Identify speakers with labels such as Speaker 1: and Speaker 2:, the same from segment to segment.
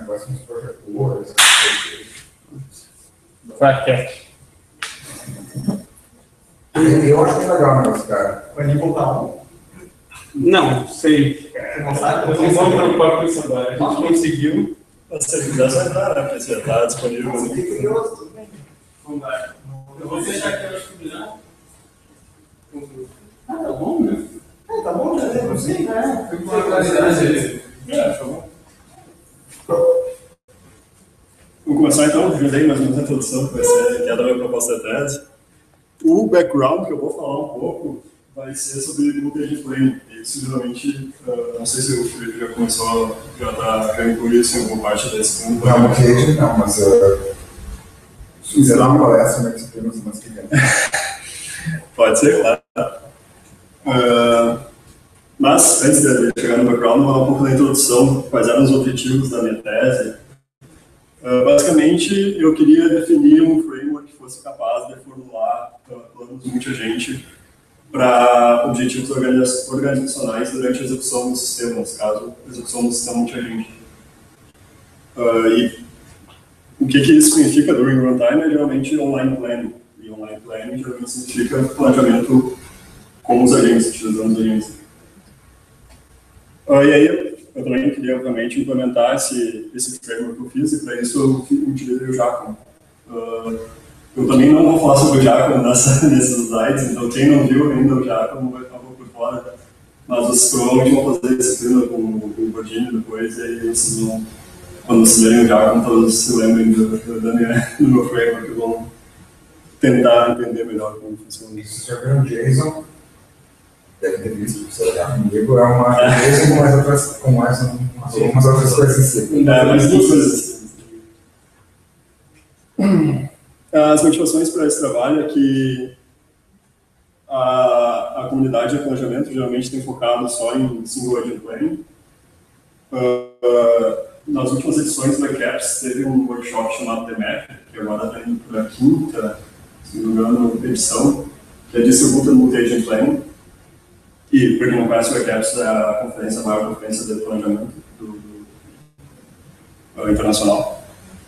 Speaker 1: negócio com os projetores.
Speaker 2: Raquete.
Speaker 1: Eu acho que é legal o negócio, cara.
Speaker 3: Vai nem voltar um.
Speaker 2: Não, sei.
Speaker 3: Você não sabe?
Speaker 2: Nós não vamos preocupar com isso agora. A gente conseguiu.
Speaker 4: Se você quiser, vai entrar, né? Porque você está disponível.
Speaker 1: Você fica curioso, tudo bem.
Speaker 2: Vamos lá. Eu vou fechar aqui, eu acho que já. Ah, tá bom, né?
Speaker 3: Tá bom, já tem você?
Speaker 2: Foi com a claridade aí.
Speaker 4: Tá bom. Vou começar então, já dei mais ou menos a introdução, que vai ser que é da minha proposta de tese. O background que eu vou falar um pouco vai ser sobre multi-agent planning. Isso geralmente, não sei se o Felipe já começou, já incluiu isso em alguma parte desse mundo.
Speaker 1: Não, multi-agent não, mas se quiser dar uma palestra, uma disciplina, mas que quer.
Speaker 4: Pode ser, claro. Mas, antes de chegar no background, vou falar um pouco da introdução, quais eram os objetivos da minha tese. Basicamente, eu queria definir um framework que fosse capaz de formular planos multi-agente para objetivos organizacionais durante a execução do sistema, nesse caso, a execução do sistema multi-agente. E o que isso significa during runtime é geralmente online planning. E online planning geralmente significa planejamento com os agentes, utilizando os agentes. E aí, eu também queria, obviamente, implementar esse framework que eu fiz, e para isso eu utilizei o Jacon. Eu também não vou falar sobre o Jacon nesses slides, então quem não viu ainda o Jacon vai ficar um pouco por fora. Mas vocês provavelmente vão fazer disciplina com o Gordini depois, e aí vocês vão, quando vocês lerem o Jacon, talvez se lembrem do meu framework e vão tentar entender melhor como funciona.
Speaker 1: Isso já viu o JSON? Deve ter visto, sei lá, comigo é uma JSON com algumas outras coisas assim.
Speaker 4: Mas duas coisas assim. As motivações para esse trabalho é que a comunidade de planejamento geralmente tem focado só em single agent planning. Nas últimas edições do ECAPS teve um workshop chamado The Map, que agora está indo para a quinta, se não me engano, edição, que é Distributed Multi-Agent Planning. E, para quem não conhece, o ECAPS é a maior conferência de planejamento internacional.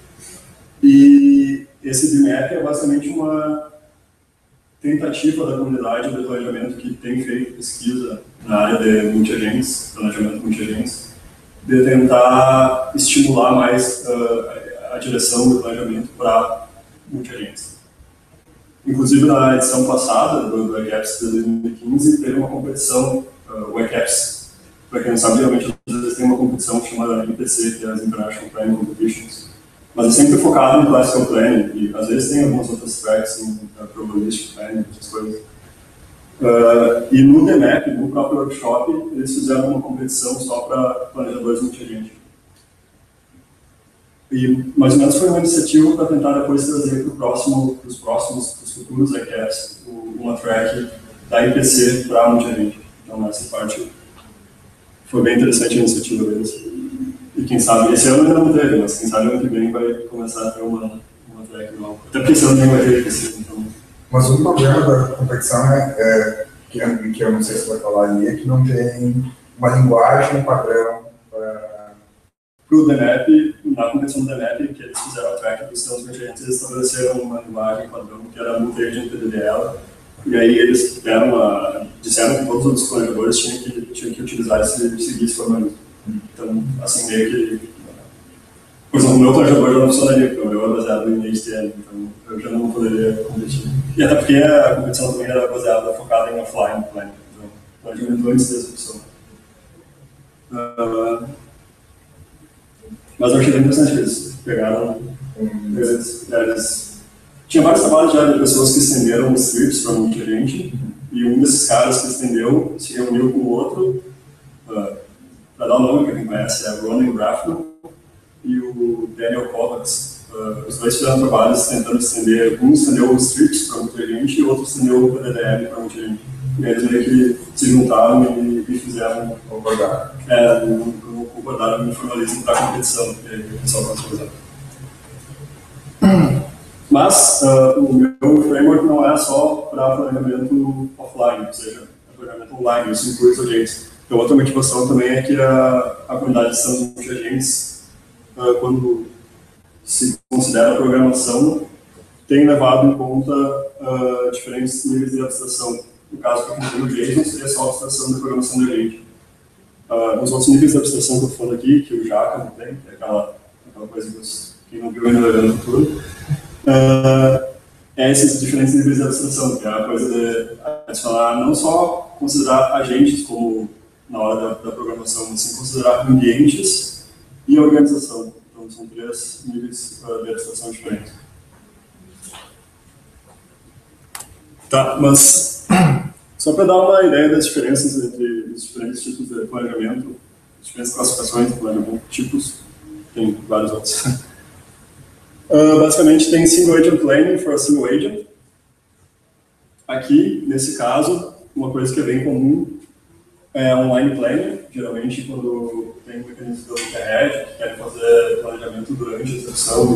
Speaker 4: E esse DMAP é basicamente uma tentativa da comunidade de planejamento que tem feito pesquisa na área de multi-agents, planejamento multi-agents, de tentar estimular mais a direção do planejamento para multi-agents. Inclusive, na edição passada do ECAPS de 2015, teve uma competição, o ECAPS, para quem não sabe, realmente às vezes tem uma competição chamada IPC, que é as International Planning Competitions, mas é sempre focado em Classical Planning, e às vezes tem algumas outras tracks em Probabilistic Planning, essas coisas. E no DMAP, no próprio workshop, eles fizeram uma competição só para planejadores multi-agente. E mais ou menos foi uma iniciativa para tentar depois trazer para os futuros ECAPS, uma track da IPC para multi-agente. Então essa parte foi bem interessante a iniciativa deles. E quem sabe, esse ano ainda não teve, mas quem sabe ano que vem vai começar a ter uma track nova. Até porque esse ano nem vai ter IPC, então...
Speaker 1: Mas o problema da competição que eu não sei se vai falar ali, é que não tem uma linguagem padrão para
Speaker 4: o DMAP, na competição do DMAP, que eles fizeram a track dos sistemas multi-agentes, eles estabeleceram uma linguagem padrão que era multi-agent PDDL, e aí eles disseram que todos os planejadores tinham que utilizar seguir esse formalismo. Então, assim, meio que... Por exemplo, o meu planejador já não funcionaria, porque o meu é baseado em HTML, então eu já não poderia competir. E até porque a competição também era focada em offline planning, então planejamento antes da execução. Mas eu achei bem interessante que eles pegaram. Tinha vários trabalhos já de pessoas que estenderam os scripts para muita gente, e um desses caras que estendeu se reuniu com o outro, para dar o nome para quem conhece, é o Ronan Grafman e o Daniel Kovacs. Os dois fizeram trabalhos tentando estender, um estendeu os scripts para muita gente e o outro estendeu o PDDL para muita gente. E eles meio que se juntaram e fizeram concordaram no formalismo para a competição, que o pessoal está utilizando. Mas o meu framework não é só para planejamento offline, ou seja, planejamento online, isso inclui os agentes. Então, outra motivação também é que a comunidade de sistemas multi-agentes quando se considera a programação, tem levado em conta diferentes níveis de abstração. No caso, para o JSON, seria só a abstração da programação do agente. Os outros níveis de abstração que eu estou falando aqui, que o Jaka não tem, que é aquela coisa que quem não viu ainda vai ver no futuro, esses diferentes níveis de abstração, que é a coisa de adicionar, não só considerar agentes como na hora da programação, mas sim considerar ambientes e organização. Então, são 3 níveis de abstração diferentes. Tá, mas só para dar uma ideia das diferenças entre os diferentes tipos de planejamento, as diferentes classificações de planejamento, tipos, tem vários outros. Basicamente, tem Single Agent Planning for a Single Agent. Aqui, nesse caso, uma coisa que é bem comum é online planning. Geralmente, quando tem um mecanismo da internet que querem fazer planejamento durante a execução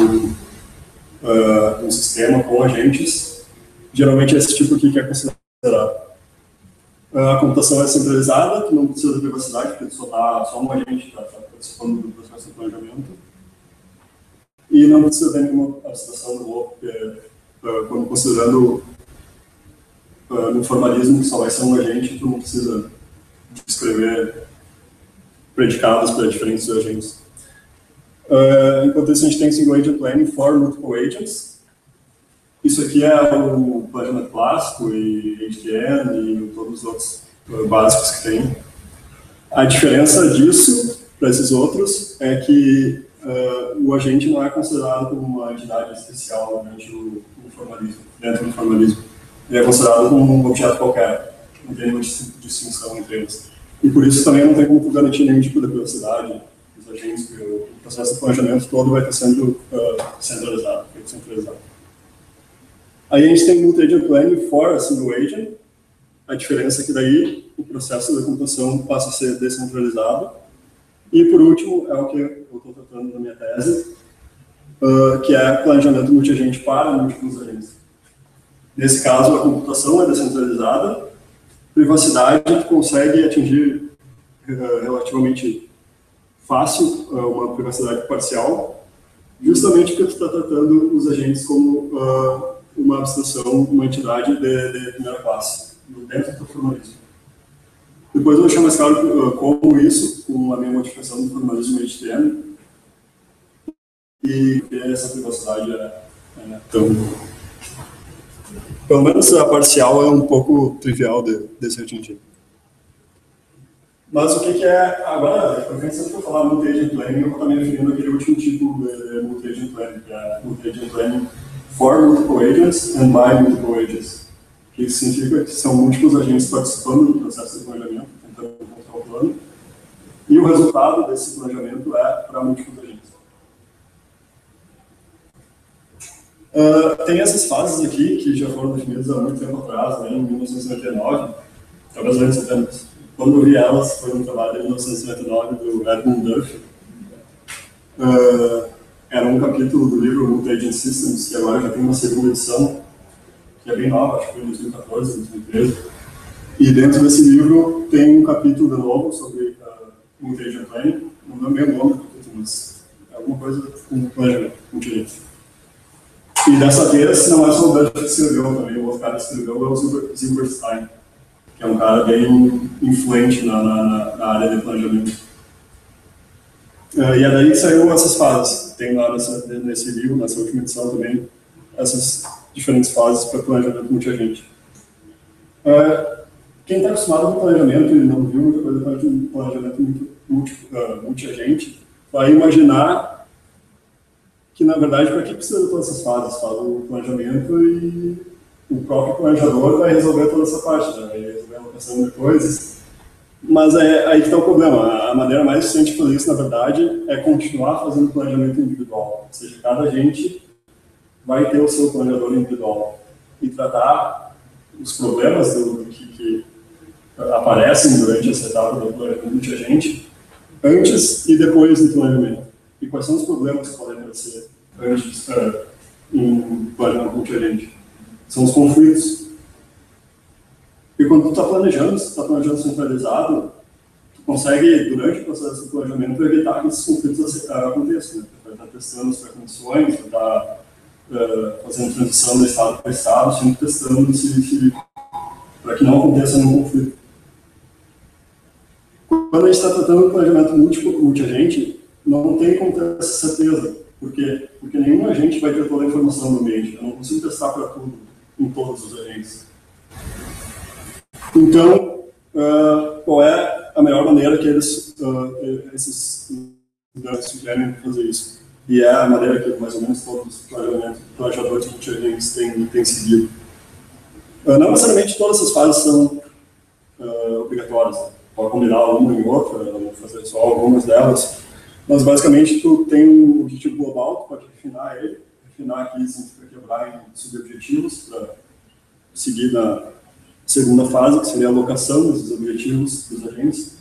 Speaker 4: do sistema com agentes, geralmente é esse tipo aqui que é considerado. A computação é centralizada, que não precisa de privacidade, porque só um agente está participando do processo de planejamento. E não precisa ter nenhuma abstração do bloco, porque quando considerando no formalismo que só vai ser um agente, tu não precisa descrever predicados para diferentes agentes. Enquanto isso, a gente tem Single Agent Planning for Multiple Agents. Isso aqui é o planejamento clássico e HDN e todos os outros básicos que tem. A diferença disso para esses outros é que o agente não é considerado como uma entidade especial dentro do formalismo. Ele é considerado como um objeto qualquer, não tem nenhuma distinção entre eles. E por isso também não tem como garantir nenhum tipo de privacidade dos agentes, porque o processo de planejamento todo vai estar sendo centralizado. Aí a gente tem Multi-Agent Planning for a Single Agent. A diferença é que daí o processo da computação passa a ser descentralizado. E por último, é o que eu estou tratando na minha tese, que é planejamento multi-agente para múltiplos agentes. Nesse caso, a computação é descentralizada, privacidade consegue atingir relativamente fácil uma privacidade parcial, justamente porque tu está tratando os agentes como uma abstração, uma entidade de primeira classe, dentro do formalismo. Depois eu vou deixar mais claro como isso, com a minha modificação do formalismo HTML, e essa privacidade é tão... Pelo menos a parcial é um pouco trivial de se atingir. Mas o que é... Agora, eu sempre for falar Multi-Agent Planning, eu vou estar me referindo àquele último tipo de Multi-Agent Planning, que é Multi-Agent Planning for Multiple Agents and by Multiple Agents. Que significa que são múltiplos agentes participando do processo de planejamento, tentando encontrar o plano, e o resultado desse planejamento é para múltiplos agentes. Tem essas fases aqui, que já foram definidas há muito tempo atrás, né, em 1999, talvez antes apenas. Quando eu vi elas, foi um trabalho de 1999 do Edmund Duff. Era um capítulo do livro Multi-Agent Systems, que agora já tem uma segunda edição, que é bem nova, acho que foi em 2014, 2013. E dentro desse livro tem um capítulo de novo sobre Multi-Agent Planning. Não é o nome do capítulo, mas é alguma coisa com planejamento, multi-agente. E dessa vez, não é só o Dutch que escreveu também, o outro cara que escreveu é o Zilberstein, que é um cara bem influente na área de planejamento. E é daí que saiu essas fases. Tem lá nesse livro, nessa última edição também, essas diferentes fases para planejamento multi-agente. Quem está acostumado com planejamento e não viu muita coisa de planejamento multi-agente, vai imaginar que, na verdade, para que precisa de todas essas fases? Faz o planejamento e o próprio planejador vai resolver toda essa parte, né? Vai resolver a alocação de coisas. Mas é aí que está o problema. A maneira mais eficiente de fazer isso, na verdade, é continuar fazendo planejamento individual. Ou seja, cada agente vai ter o seu planejador individual e tratar os problemas que aparecem durante essa etapa do planejamento multi-agente antes e depois do planejamento. E quais são os problemas que podem aparecer antes em planejamento multi-agente? São os conflitos. E quando tu está planejando centralizado, tu consegue, durante o processo de planejamento, evitar que esses conflitos aconteçam. Né? Vai estar testando as condições, vai estar fazendo transição de estado para estado, sempre testando para que não aconteça nenhum conflito. Quando a gente está tratando de planejamento multi-agente, não tem como ter essa certeza. Por quê? Porque nenhum agente vai ter toda a informação do ambiente. Eu não consigo testar para tudo, em todos os agentes. Então, qual é a melhor maneira que esses sugerem fazer isso? E é a maneira que mais ou menos todos os planejadores multi-agentes têm seguido. Não necessariamente todas essas fases são obrigatórias. Pode combinar uma em outra, fazer só algumas delas. Mas, basicamente, tu tem um objetivo global, tu pode refinar ele. Refinar aqui significa quebrar em subobjetivos para seguir na segunda fase, que seria a alocação desses objetivos dos agentes.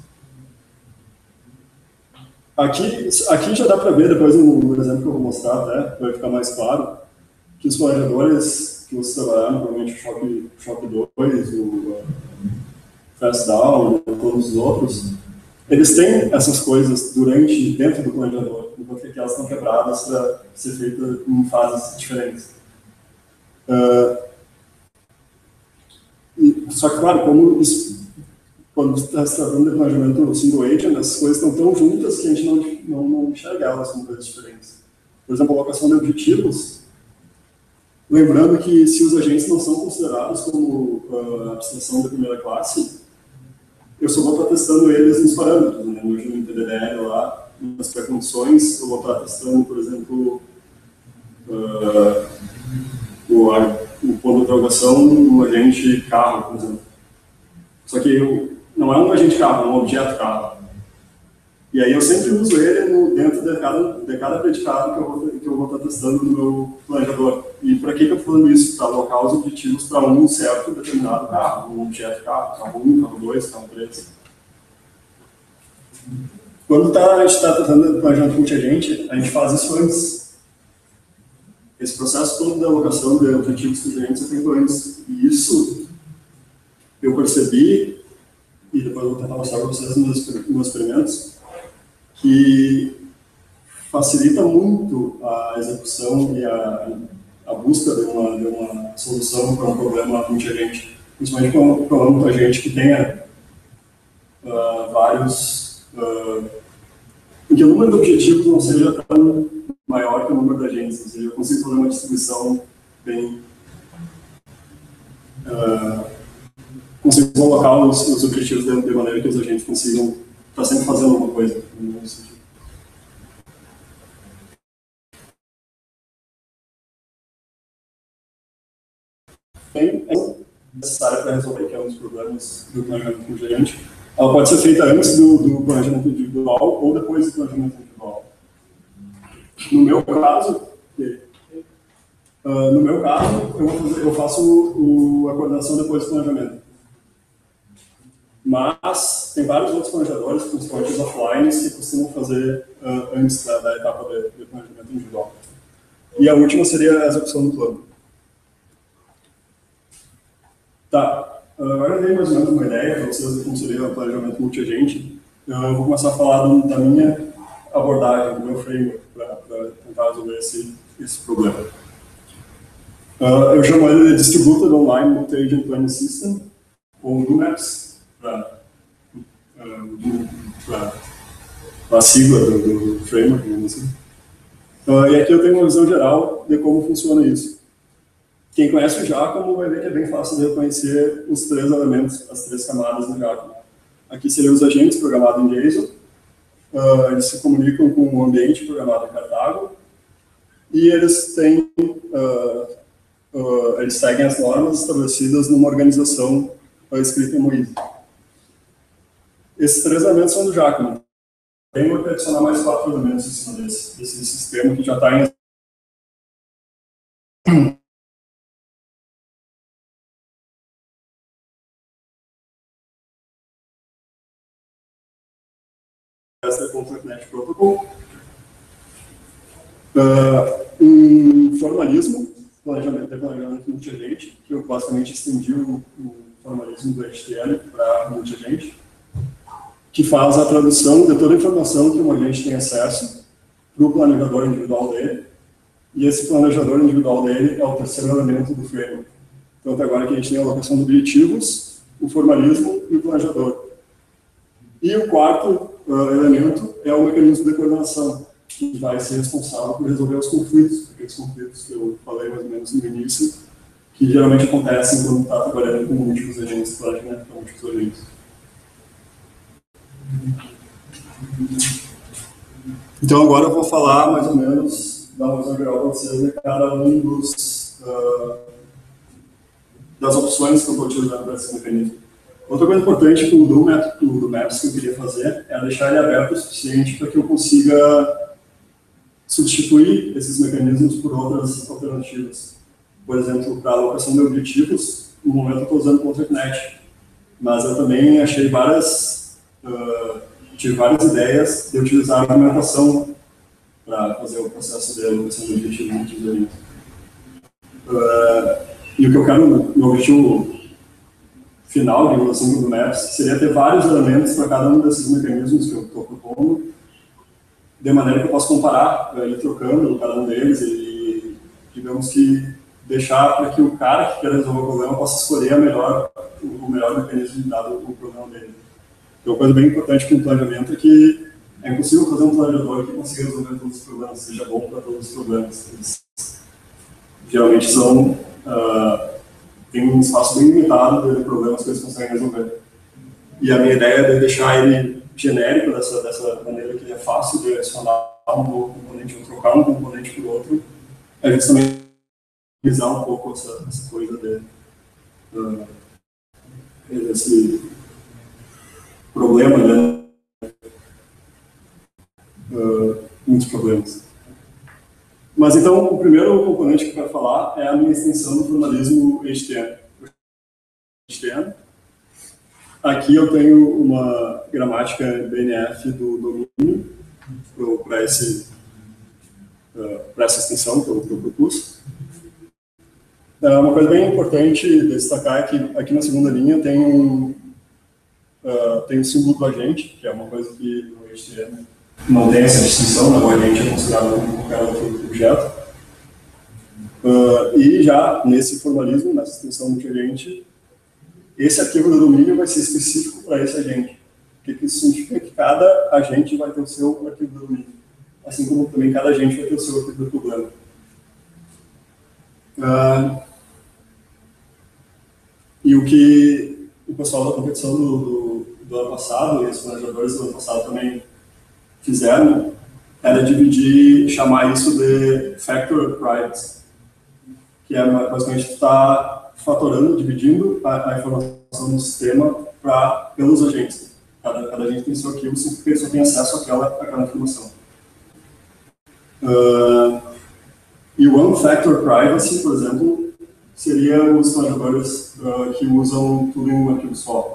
Speaker 4: Aqui já dá para ver, depois no exemplo que eu vou mostrar, até, vai ficar mais claro, que os planejadores que vocês trabalharam, provavelmente o Shock 2, o Fast Down, todos os outros, eles têm essas coisas dentro do planejador, enquanto que elas estão quebradas para ser feitas em fases diferentes. Só que, claro, quando está se tratando de planejamento single agent, as coisas estão tão juntas que a gente não enxerga elas como coisas diferentes. Por exemplo, a alocação de objetivos, lembrando que se os agentes não são considerados como abstração da primeira classe, eu só vou estar testando eles nos parâmetros, né? No TDDL lá, nas pré-condições, eu vou estar testando, por exemplo, o ponto de interrogação do agente carro, por exemplo. Só que não é um agente carro, é um objeto carro. E aí eu sempre uso ele dentro de cada predicado que eu vou estar testando no meu planejador. E para que eu estou falando isso? Para alocar os objetivos para um certo determinado carro, um objeto carro, carro 1, carro 2, carro 3. Quando a gente está tratando de planejamento multi-agente, a gente faz isso antes. Esse processo todo de alocação de objetivos dos agentes é feito antes. E isso eu percebi, e depois eu vou tentar mostrar para vocês nos meus experimentos, que facilita muito a execução e a busca de uma solução para um problema multi-agente. Principalmente para um problema multi-agente que tenha vários... em que o número de objetivos não seja tão maior que o número de agentes. Ou seja, eu consigo fazer uma distribuição bem... consigo colocar os objetivos de maneira que os agentes consigam estar sempre fazendo alguma coisa. É necessária para resolver, que é um dos problemas do planejamento multi-agente. Ela pode ser feita antes do planejamento individual ou depois do planejamento individual. No meu caso, eu faço a coordenação depois do planejamento. Mas tem vários outros planejadores, principalmente os offline, que costumam fazer antes da etapa de planejamento individual. E a última seria a execução do plano. Tá, agora eu dei mais ou menos uma ideia para vocês de como seria o planejamento multi-agente. Eu vou começar a falar da minha abordagem, do meu framework, para tentar resolver esse problema. Eu chamo ele de Distributed Online Multi-Agent Planning System, ou DUMAPS, para a sigla do framework, digamos assim. E aqui eu tenho uma visão geral de como funciona isso. Quem conhece o Giacomo vai ver que é bem fácil de reconhecer os três elementos, as três camadas do Giacomo. Aqui seriam os agentes programados em JSON, eles se comunicam com o ambiente programado em Cartago, e eles eles seguem as normas estabelecidas numa organização escrita em Moise. Esses três elementos são do Giacomo. Tem que adicionar mais 4 elementos em cima desse sistema que já está em .NET Protocol. Um formalismo, planejamento multi-agente, que eu basicamente estendi o formalismo do HTML para multi-agente. que faz a tradução de toda a informação que o agente tem acesso para o planejador individual dele, e esse planejador individual dele é o terceiro elemento do framework. Então, até agora que a gente tem a alocação de objetivos, o formalismo e o planejador. E o quarto elemento é o mecanismo de coordenação, que vai ser responsável por resolver os conflitos, aqueles conflitos que eu falei mais ou menos no início, que geralmente acontecem quando está trabalhando com múltiplos agentes, planejamento com múltiplos agentes. Então, agora eu vou falar mais ou menos, dar uma visão geral para vocês de cada um das opções que eu estou utilizando para esse mecanismo. Outra coisa importante do método do Maps que eu queria fazer é deixar ele aberto o suficiente para que eu consiga substituir esses mecanismos por outras alternativas. Por exemplo, para a alocação de objetivos, no momento eu estou usando o ContractNet, mas eu também achei tive várias ideias de utilizar a argumentação para fazer o processo de alocação de objetivos no utilizamento. E o que eu quero, meu objetivo final, digamos assim, do Maps, seria ter vários elementos para cada um desses mecanismos que eu estou propondo, de maneira que eu possa comparar, ir trocando cada um deles e, digamos que, deixar para que o cara que quer resolver o problema possa escolher o melhor mecanismo dado o problema dele. Então, uma coisa bem importante com o planejamento é que é impossível fazer um planejador que consiga resolver todos os problemas, seja bom para todos os problemas. Eles, geralmente tem um espaço bem limitado de problemas que eles conseguem resolver. E a minha ideia é deixar ele genérico dessa maneira que é fácil de adicionar um novo componente ou trocar um componente por outro, é justamente utilizar um pouco essa coisa desse problema, né? Muitos problemas. Mas então, o primeiro componente que eu quero falar é a minha extensão do formalismo HTML. Aqui eu tenho uma gramática BNF do domínio para essa extensão que eu propus. Uma coisa bem importante destacar é que aqui na segunda linha tem o símbolo do agente, que é uma coisa que no HTML não tem essa distinção, né? O agente é considerado como qualquer outro objeto. E já nesse formalismo, nessa extensão multi-agente, esse arquivo de domínio vai ser específico para esse agente. O que isso significa? Que cada agente vai ter o seu arquivo de domínio, assim como também cada agente vai ter o seu arquivo de problema. E o que o pessoal da competição do ano passado, e os planejadores do ano passado também fizeram, era chamar isso de factor privacy, que é basicamente estar fatorando, dividindo a informação do sistema pelos agentes. Cada agente tem seu arquivo, porque ele só tem acesso àquela informação. E o One Factor Privacy, por exemplo, seria os planejadores que usam tudo em um arquivo só.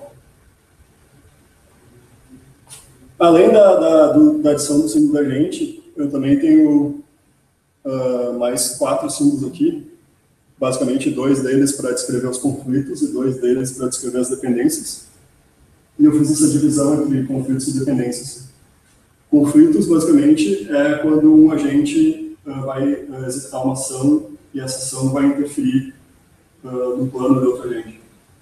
Speaker 4: Além da adição do símbolo da agente, eu também tenho mais 4 símbolos aqui. Basicamente, 2 deles para descrever os conflitos e 2 deles para descrever as dependências. E eu fiz essa divisão entre conflitos e dependências. Conflitos, basicamente, é quando um agente vai executar uma ação e essa ação vai interferir no plano de outro agente.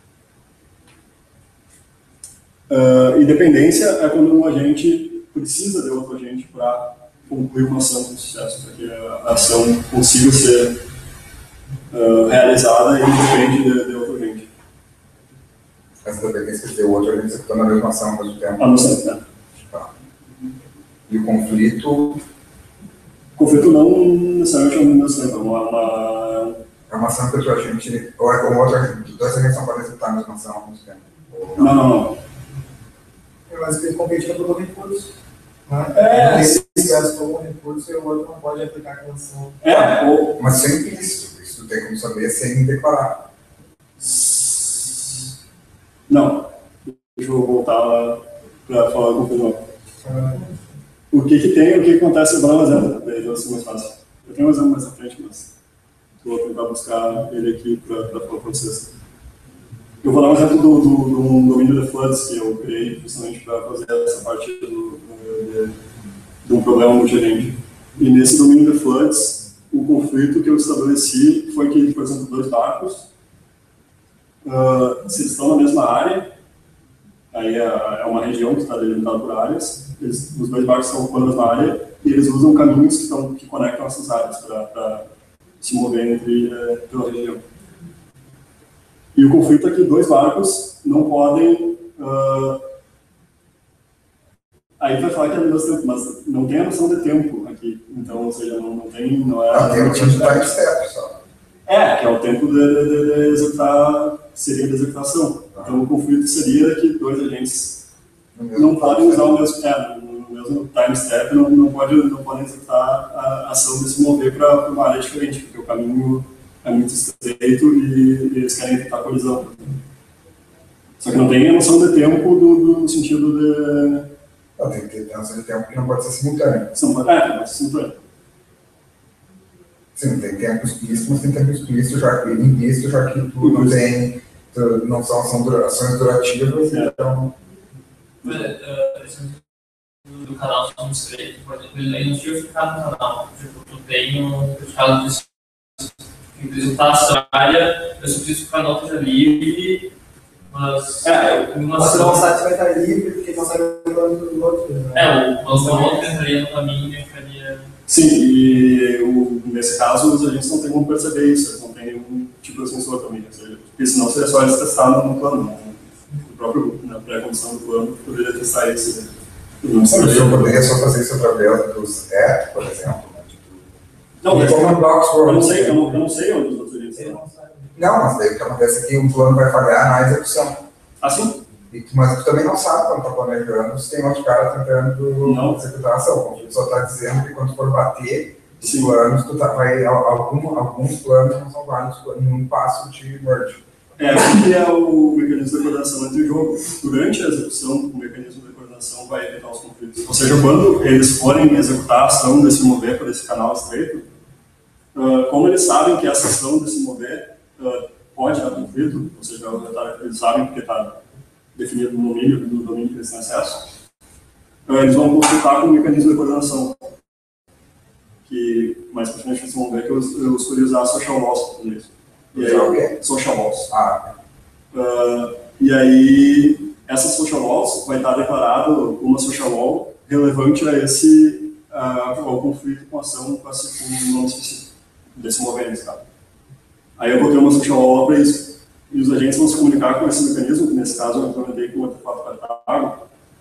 Speaker 4: E dependência é quando um agente precisa de outro agente para concluir uma ação com sucesso, para que a ação consiga ser realizada e depende de outro agente.
Speaker 1: Essa dependência de ter outro agente executando a mesma ação ao mesmo tempo.
Speaker 4: Ao mesmo tempo.
Speaker 1: Tá. E o conflito?
Speaker 4: O conflito não necessariamente é ao mesmo tempo,
Speaker 1: é uma ação que outro agente, ou é como outro agente, 2 agentes não podem executar a mesma ação ao mesmo tempo.
Speaker 4: Não.
Speaker 3: Mas ele compete pelo recurso. Se caso for um recurso e o outro não pode aplicar aquela ação.
Speaker 1: Mas isso é implícito, isso tem como saber sem declarar.
Speaker 4: Não. Deixa eu voltar para falar com o Pedro. O que acontece, eu vou dar um exemplo, daí vai ser mais fácil. Eu tenho um exemplo mais à frente, mas vou tentar buscar ele aqui para falar para vocês. Eu vou dar um exemplo do domínio de floods que eu criei justamente para fazer essa parte de um problema multi-agente. E nesse domínio de floods, o conflito que eu estabeleci foi que, por exemplo, 2 barcos, se eles estão na mesma área, aí é uma região que está delimitada por áreas, os 2 barcos estão ocupando a mesma área e eles usam caminhos que conectam essas áreas para se mover pela região. E o conflito é que 2 barcos não podem... aí vai falar que é nosso tempo, mas não tem a noção de tempo aqui. Então, ou seja, não tem... Não é
Speaker 1: tem o time de time step só.
Speaker 4: que é o tempo de executar, seria de executação. Então, o conflito seria que 2 agentes não podem usar o mesmo time step, não podem executar a ação de se mover para uma área diferente, porque o caminho é muito estreito e eles querem evitar colisão. Só que não tem a noção de tempo no sentido de...
Speaker 1: Não, tem que ter noção de tempo que não pode ser simultâneo.
Speaker 4: Não pode ser simultâneo.
Speaker 1: Sim, tem tempo explícito, mas tem tempo implícito, já que tu não tem... Não são ações durativas, então...
Speaker 2: Do canal Somos Três, por exemplo, ele não tinha ficado no canal. Tipo, tu tem um certificado de executação área, eu só preciso que o canal esteja livre, mas...
Speaker 3: Mas não, o site vai estar livre, porque não sabe o outro.
Speaker 2: O nosso outro entraria no caminho e ficaria...
Speaker 4: Sim, e nesse caso os agentes não têm como perceber isso, eles não têm nenhum tipo de sensor também, ou seja, porque senão seria só eles testar no plano, o próprio, na pré-condição do plano, poderia testar isso.
Speaker 1: Eu poderia só fazer isso através dos apps, por exemplo.
Speaker 4: Não, mas
Speaker 1: como
Speaker 4: eu não sei onde os outros agentes estão.
Speaker 1: Não, mas daí o que acontece é que o plano vai falhar na execução.
Speaker 4: Assim?
Speaker 1: Mas tu também não sabe quando está planejando se tem outro cara tentando executar a ação. O conflito só está dizendo que quando for bater os planos, alguns planos não são válidos em um passo de merge.
Speaker 4: Aqui é o mecanismo de coordenação entre o jogo. Durante a execução, o mecanismo de coordenação vai evitar os conflitos. Ou seja, quando eles forem executar a ação de se mover por esse canal estreito, como eles sabem que essa ação de se mover pode dar conflito, ou seja, eles sabem porque está definido no domínio que eles têm acesso, eles vão consultar com o mecanismo de coordenação. Que mais pra frente vocês vão ver que eu escolhi usar social loss para fazer isso. E aí, social loss. E aí, essa social loss vai estar declarado uma social law relevante a esse ao conflito com a ação com um nome específico desse movimento, tá? Aí eu vou ter uma social law para isso. E os agentes vão se comunicar com esse mecanismo, que nesse caso eu implementei com o artefato Cartago,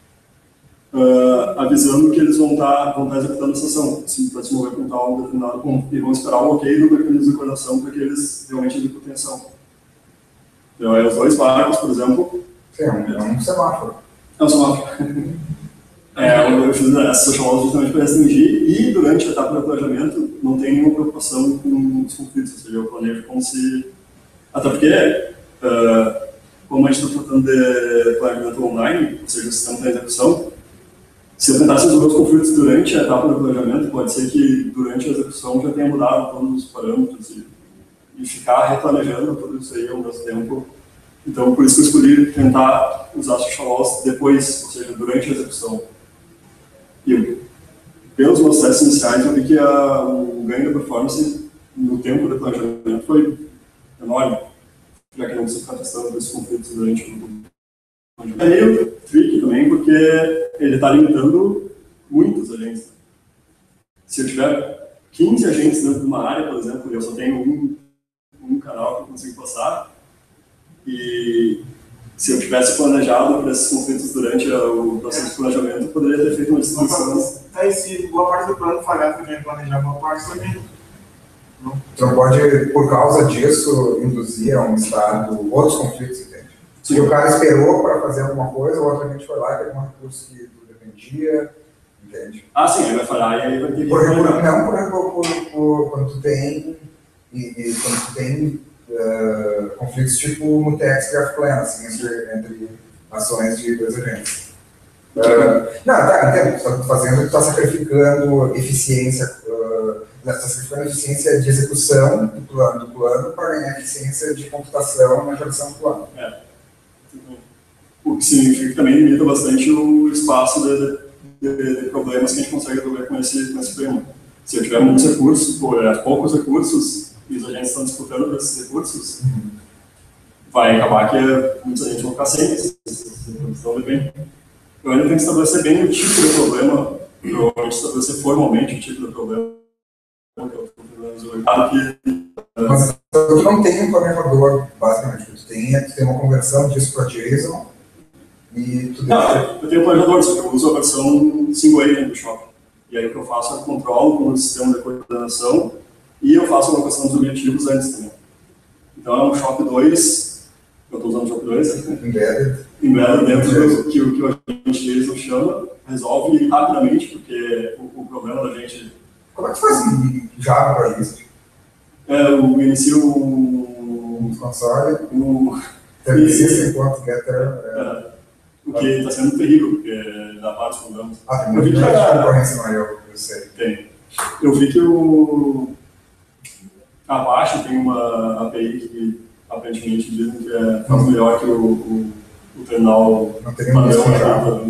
Speaker 4: avisando que eles vão estar executando essa ação, para se mover para um tal determinado ponto, e vão esperar o ok do mecanismo de coordenação para que eles realmente executem a ação. Então, aí os 2 barcos, por exemplo...
Speaker 1: Sim, é um semáforo.
Speaker 4: É um semáforo. Eu fiz essa social law justamente para restringir, e durante a etapa de planejamento não tem nenhuma preocupação com os conflitos, ou seja, eu planejo como se... Até porque, como a gente está tratando de planejamento online, ou seja, o sistema está em execução, se eu tentasse resolver os conflitos durante a etapa do planejamento, pode ser que durante a execução já tenha mudado todos os parâmetros e ficar replanejando tudo isso aí ao mesmo tempo. Então, por isso que eu escolhi tentar usar social laws depois, ou seja, durante a execução. E pelos meus testes iniciais, eu vi que o ganho da performance no tempo de planejamento foi enorme, já que não precisa ficar testando esses conflitos durante o é meio tricky também, porque ele está limitando muitos agentes. Se eu tiver 15 agentes dentro de uma área, por exemplo, e eu só tenho um canal que eu consigo passar, e se eu tivesse planejado para esses conflitos durante o processo de planejamento, eu poderia ter feito uma distribuição.
Speaker 3: Aí, se boa parte do plano falhar, tu quer planejar boa parte também.
Speaker 1: Então pode, por causa disso, induzir a um estado outros conflitos, entende? Se o cara esperou para fazer alguma coisa, o outro agente foi lá e pegou um recurso que dependia, entende?
Speaker 4: Sim, aí vai falhar e aí vai ter que...
Speaker 1: Quando tu tem conflitos tipo Mutex e Graph assim, entre ações de 2 agentes. Entendo. Só que fazendo, tu está sacrificando eficiência, de execução do plano para ganhar eficiência de computação na geração do plano.
Speaker 4: que significa que também limita bastante o espaço de problemas que a gente consegue resolver com esse framework. Se eu tiver muitos recursos, poucos recursos, e os agentes estão disputando por esses recursos, vai acabar que muita gente vai ficar sem esses recursos. Eu ainda tenho que estabelecer bem o tipo de problema, provavelmente estabelecer formalmente o tipo de problema que eu estou fazendo.
Speaker 1: Mas tu não tem um implementador, basicamente. Tu tem uma conversão disso para JSON e tu...
Speaker 4: Não, eu tenho um planejador, só que eu uso a versão single agent do Shop. E aí o que eu faço é controlo com o sistema de coordenação e eu faço a alocação dos objetivos antes também. Então é um Shop 2, eu estou usando o Shop 2, embedded dentro do que o agente JSON chama, resolve rapidamente, porque o problema da gente...
Speaker 1: Como é que tu faz em Java para isso?
Speaker 4: Eu inicio um
Speaker 1: console,
Speaker 4: o que está sendo terrível, porque dá vários problemas.
Speaker 1: Tem muita concorrência maior, eu sei.
Speaker 4: Tem. Eu vi que abaixo tem uma API que aparentemente dizem que faz melhor que o terminal padrão.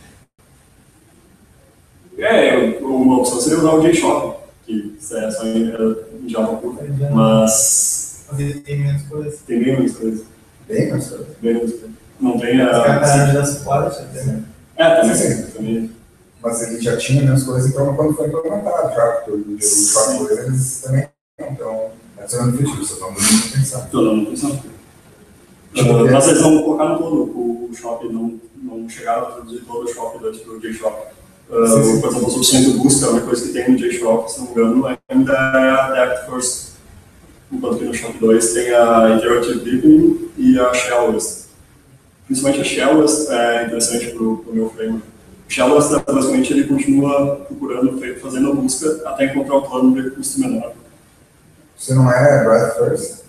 Speaker 4: Uma opção seria usar o JShop, que é só em Java puro, mas
Speaker 3: tem menos coisas.
Speaker 4: Tem menos coisas.
Speaker 1: Bem menos coisas.
Speaker 4: Não tem a...
Speaker 3: As características da suporte, né?
Speaker 4: Também.
Speaker 1: Mas ele já tinha menos coisas, então quando foi implementado, já, porque o Shop 2 eles também não estão adicionando features, só estão dando manutenção.
Speaker 4: Estou dando manutenção. Mas eles não colocaram todo o Shop, não chegaram a traduzir todo o Shop do JShop. Por exemplo, as opções de busca, uma coisa que tem no JShop, se não me engano, ainda é a Depth First. Enquanto que no Shop 2 tem a Iterative Deepening e a Shell List. Principalmente a Shell List é interessante para o meu framework. O Shell List, basicamente, ele continua procurando, fazendo a busca até encontrar o plano de custo menor.
Speaker 1: Você não é Breadth First?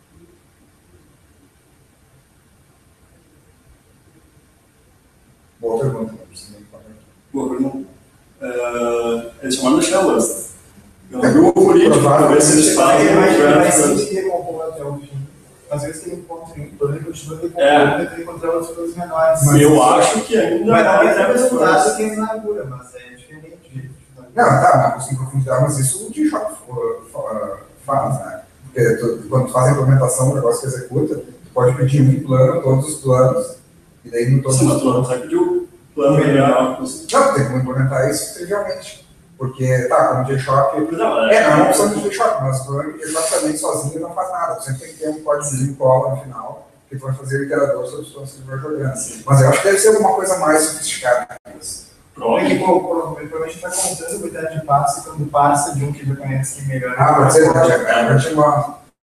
Speaker 1: Boa pergunta, não precisa nem falar.
Speaker 4: Boa pergunta. Eles chamaram de Shell List. Eu não vi o algoritmo para ver se eles fazem
Speaker 3: mais simples que recompor até o fim. Às vezes tem um ponto em que ele continua recomporando e encontrar outras coisas menores.
Speaker 4: Mas eu acho que ainda
Speaker 3: vai dar o resultado que é na agulha, mas é diferente.
Speaker 1: Não, tá, mas em profundidade, mas isso o JShop faz, né? Porque quando tu faz a implementação, o negócio que executa, tu pode pedir um plano, todos os planos, e daí no todos os planos.
Speaker 4: Você vai pedir o plano melhor.
Speaker 1: Não, tem como implementar isso trivialmente. Porque, como o JShop... Não é uma opção do JShop, mas o JShop também sozinho não faz nada. Você tem que ter um códigozinho cola no final, que vai fazer o iterador sobre os planos que você vai jogando. Sim. Mas eu acho que deve ser alguma coisa mais sofisticada que isso.
Speaker 3: Provavelmente está contando o cuidado de passo, quando passa de um que já conhece que melhor.
Speaker 1: Pode ser, pode ser uma...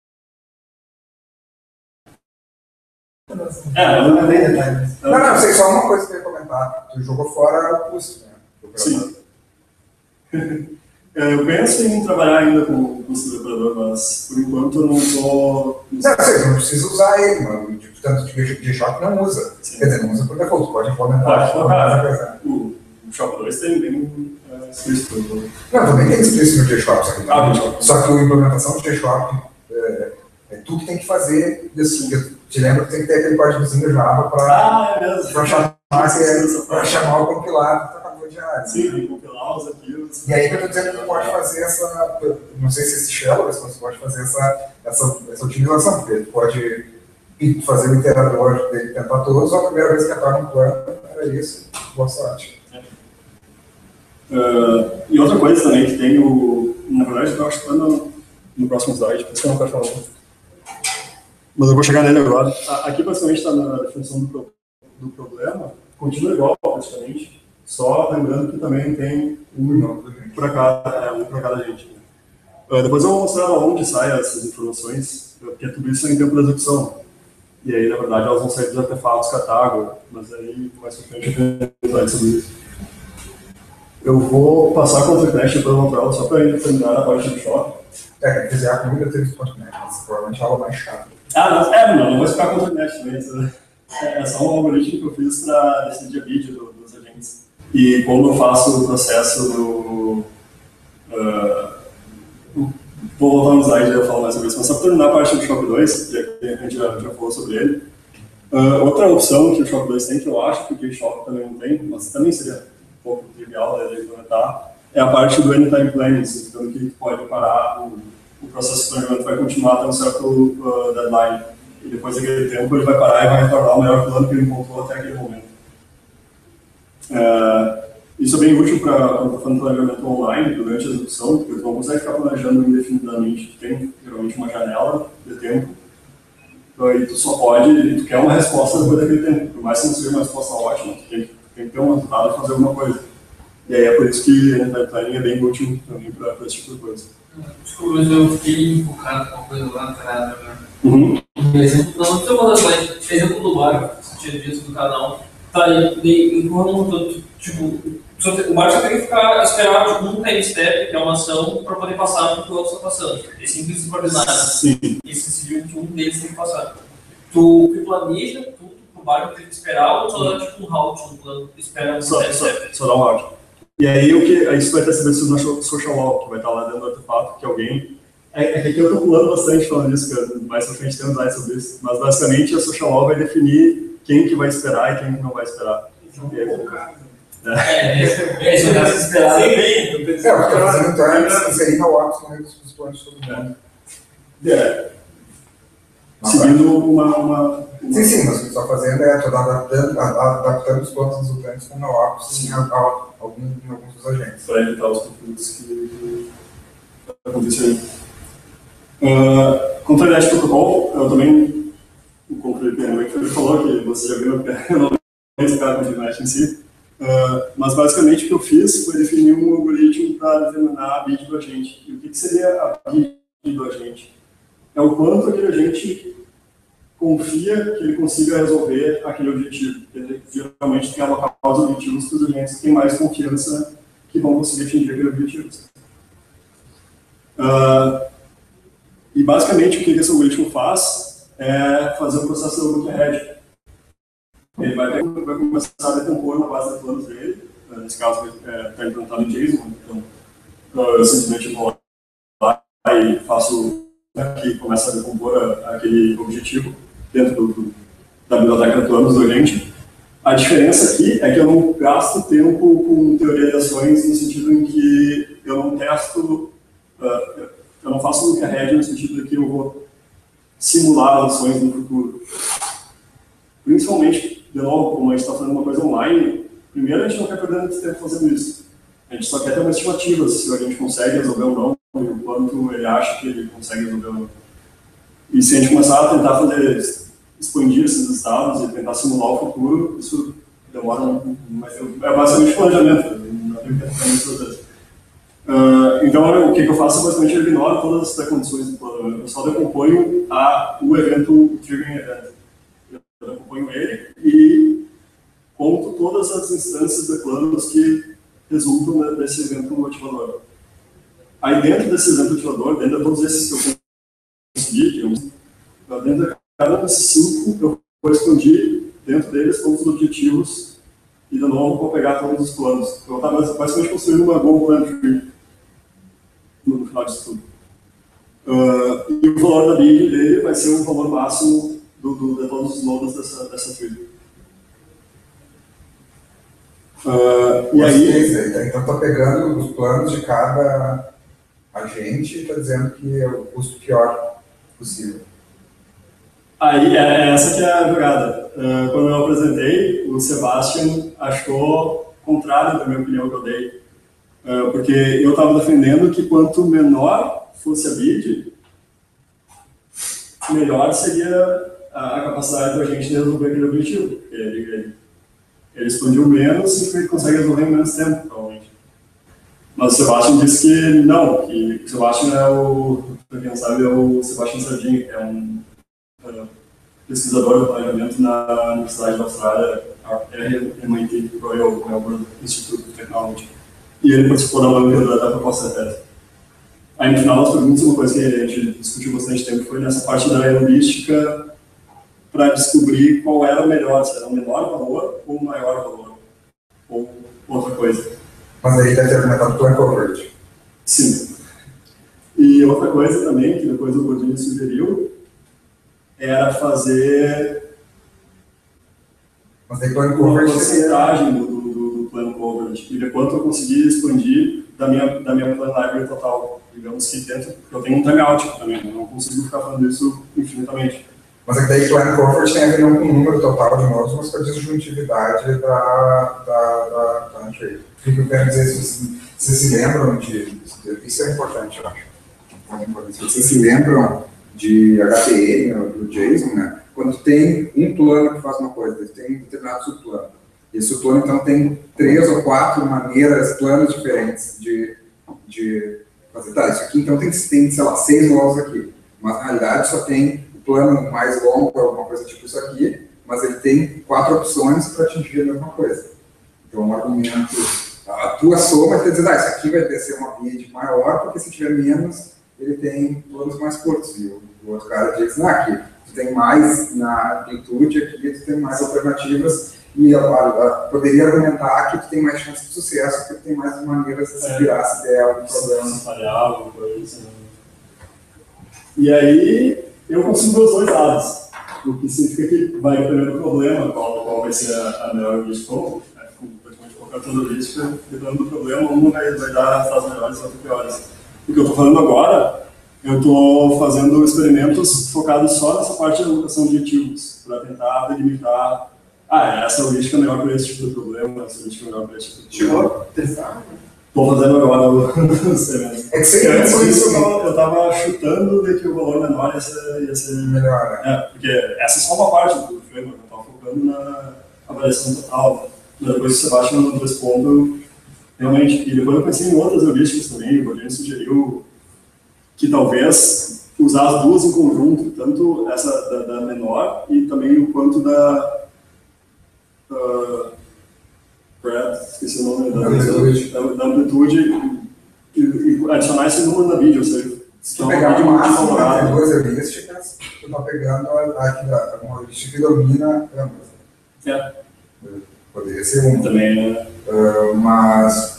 Speaker 1: Não, eu sei, só uma coisa que eu ia comentar. Tu jogou fora o custo, né?
Speaker 4: Sim. Eu penso em trabalhar ainda com o custo do operador, mas por enquanto eu não estou...
Speaker 1: Não precisa usar ele, mano. Tanto de JShop não usa.
Speaker 4: Sim.
Speaker 1: Quer dizer, não usa por default, pode implementar.
Speaker 4: O Shop 2 tem bem explícito.
Speaker 1: Não, também tem explícito no JShop, só que a implementação do JShop é tu que tem que fazer isso. Te lembra que tem que ter aquele códigozinho Java para chamar o compilado que tu acabou de gerar.
Speaker 4: Sim, compilar os arquivos.
Speaker 1: E aí que eu estou dizendo que tu pode fazer essa, não sei se esse shell, mas você pode fazer essa utilização, porque tu pode fazer o iterador dele tentar todos, ou a primeira vez que entrar no plano, era isso, boa sorte.
Speaker 4: E outra coisa também que tem na verdade eu acho que está no próximo slide, por isso que eu não quero falar. Mas eu vou chegar nele agora. Aqui basicamente está na definição do problema, continua igual praticamente, só lembrando que também tem um para cada gente. Depois eu vou mostrar onde saem essas informações, porque tudo isso é em tempo de execução. E aí, na verdade, elas vão sair dos artefatos Catágono, mas aí mais pra frente eu vou falar sobre isso. Eu vou passar a ControlConnect para mostrar ela só para terminar a parte do Shop.
Speaker 1: Quer dizer, a comida teve ControlConnect, mas provavelmente ela é mais chata.
Speaker 4: Não vou explicar ControlConnect também. É só um algoritmo que eu fiz para decidir a vídeo dos agentes. E como eu faço o processo do... vou voltar no slide e eu falo mais sobre isso, mas só para terminar a parte do Shop 2, já que a gente já falou sobre ele. Outra opção que o SHOC 2 tem, que eu acho que o JShop também não tem, mas também seria um pouco trivial de implementar, é a parte do Anytime Planning, significando que pode parar, o processo de planejamento vai continuar até um certo deadline, e depois daquele tempo ele vai parar e vai retornar o melhor plano que ele encontrou até aquele momento. Isso é bem útil para quando está fazendo planejamento online, durante a execução, porque tu não consegue ficar planejando indefinidamente, tu tem geralmente uma janela de tempo, e tu só pode, tu quer uma resposta depois daquele tempo, por mais que não seja uma resposta ótima, tu tem que ter um resultado e fazer alguma coisa. E aí é por isso que o Anytime Planning é bem útil também para esse tipo de coisa.
Speaker 2: Desculpa, mas eu fiquei enfocado com uma coisa lá atrás, né? Não estou falando só, exemplo do bar, que você tinha dito do canal, tá aí, enquanto, tipo, o bar só tem que esperar tipo, um time step, que é uma ação, para poder passar para o que o outro está passando. É simples e coordenado.
Speaker 4: Sim.
Speaker 2: E se viu que um deles tem que passar. Tu planeja tudo pro bar que tem que esperar, ou só dá tipo um route no plano, espera um time step?
Speaker 4: Só dá um route. E aí, isso vai ter sido na social wall, que vai estar lá dentro do artefato, que alguém... É que aqui eu estou pulando bastante falando disso, cara. Mais pra frente tem um slide sobre isso. Mas, basicamente, a social wall vai definir quem que vai esperar e quem que não vai esperar.
Speaker 2: Isso é o caso esperado.
Speaker 1: Porque fazendo então inserir no Ops no meio dos planos de todo mundo.
Speaker 4: Seguindo uma...
Speaker 1: Sim, mas o que tu está fazendo é adaptando os planos resultantes com o Ops em alguns dos agentes.
Speaker 4: Para evitar os conflitos que aconteceram. Contrariedade de protocolo, eu também concluí o que ele falou, que você já viu, eu não vou explicar a contrariedade em si, mas basicamente o que eu fiz foi definir um algoritmo para determinar a bid do agente. E o que seria a bid do agente? É o quanto aquele agente confia que ele consiga resolver aquele objetivo. Ele geralmente tem alocar os objetivos para os agentes que têm mais confiança que vão conseguir atingir aquele objetivo. E basicamente o que esse algoritmo faz é fazer o processo do look-ahead. Ele vai começar a decompor na base de planos dele, nesse caso está implantado em JSON, então eu simplesmente vou lá e faço aqui, começa a decompor aquele objetivo dentro da biblioteca de planos do agente. A diferença aqui é que eu não gasto tempo com teoria de ações no sentido em que eu não testo, eu não faço look-ahead no sentido de que eu vou simular as ações no futuro. Principalmente, de novo, como a gente está fazendo uma coisa online, primeiro a gente não quer perder muito tempo fazendo isso. A gente só quer ter uma estimativa se a gente consegue resolver ou não, e o quanto ele acha que ele consegue resolver ou não. E se a gente começar a tentar expandir esses estados e tentar simular o futuro, isso demora mais tempo. É basicamente planejamento, não tem que ter certeza. Então, o que eu faço é basicamente eu ignoro todas as pré-condições do plano. Eu só decomponho o evento, o triggering event. Eu decomponho ele e conto todas as instâncias de planos que resultam desse evento motivador. Aí, dentro desse evento motivador, dentro de todos esses que eu consegui, dentro de cada desses 5, eu vou expandir dentro deles todos os objetivos e, de novo, vou pegar todos os planos. Eu vou estar basicamente construindo uma goal plan tree no final disso tudo. E o valor da bid dele vai ser o valor máximo de todos os nodos dessa tree. E aí...
Speaker 1: Então, está pegando os planos de cada agente e está dizendo que é o custo pior possível.
Speaker 4: Aí, essa que é a jogada. Quando eu apresentei, o Sebastian achou contrário da minha opinião que eu dei. Porque eu estava defendendo que quanto menor fosse a bid, melhor seria a capacidade do agente de resolver aquele objetivo. Ele expandiu menos e ele consegue resolver em menos tempo, provavelmente. Mas o Sebastian disse que não, que o Sebastian para quem não sabe, é o Sebastian Sardin, que é um pesquisador do planejamento na Universidade da Austrália, RMIT Royal Melbourne Institute of Technology. E ele participou da banca da proposta da tese. Aí, no final das perguntas, uma coisa que a gente discutiu bastante tempo foi nessa parte da heurística para descobrir qual era o melhor, se era o menor valor ou o maior valor, ou outra coisa.
Speaker 1: Mas aí deve ter aumentado plan coverage.
Speaker 4: Sim. E outra coisa também, que depois o Godinho sugeriu, era fazer
Speaker 1: Mas tem plano
Speaker 4: uma
Speaker 1: coverage.
Speaker 4: porcentagem do plano coverage e de quanto eu consegui expandir da minha plan library total. Digamos que dentro, porque eu tenho um timeout também, eu não consigo ficar fazendo isso infinitamente.
Speaker 1: Mas é que daí plan coverage tem a ver não com o número total de nodos, mas com a disjuntividade da trade. O que eu quero dizer, se vocês se lembram isso é importante, eu acho. Se vocês se lembram de HTE, do JSON, né? Quando tem um plano que faz uma coisa, tem um determinado subplano. E esse subplano, então, tem 3 ou 4 maneiras, planos diferentes de fazer. Tá, isso aqui, então, tem sei lá, 6 nodos aqui. Mas, na realidade, só tem o plano mais longo, alguma coisa tipo isso aqui, mas ele tem 4 opções para atingir a mesma coisa. Então, um argumento, a tua soma quer dizer, isso aqui vai descer uma rede maior, porque se tiver menos, ele tem planos mais curtos. E o outro cara diz, aqui tu tem mais na amplitude, aqui tu tem mais alternativas, e poderia argumentar que tu tem mais chance de sucesso, porque tu tem mais maneiras de se virar se der algum problema.
Speaker 4: Falhar, alguma coisa. E aí, eu consigo os dois lados, o que significa que vai depender do problema, qual vai ser a melhor heurística, praticamente qualquer outra heurística, dependendo do problema, uma vai dar resultados melhores e outra piores. O que eu estou falando agora, eu estou fazendo experimentos focados só nessa parte de alocação de objetivos, para tentar delimitar, essa heurística é melhor para esse tipo de problema, essa heurística é melhor para esse tipo de problema. Estou fazendo agora o experimento.
Speaker 1: É que você
Speaker 4: antes disso eu estava chutando de que o valor menor ia ser
Speaker 1: melhor, né?
Speaker 4: Porque essa é só uma parte do framework, eu estava focando na avaliação total. Depois que você baixa no 2 pontos, realmente, e depois eu pensei em outras heurísticas também, o Gordini sugeriu que talvez usar as duas em conjunto, tanto essa da menor e também o quanto da esqueci o nome da amplitude e adicionar esse número na vídeo, ou seja,
Speaker 1: se tu pegar o máximo entre duas heurísticas, tu está pegando uma heurística que domina ambas. Poderia ser uma.
Speaker 4: Também, né?
Speaker 1: Mas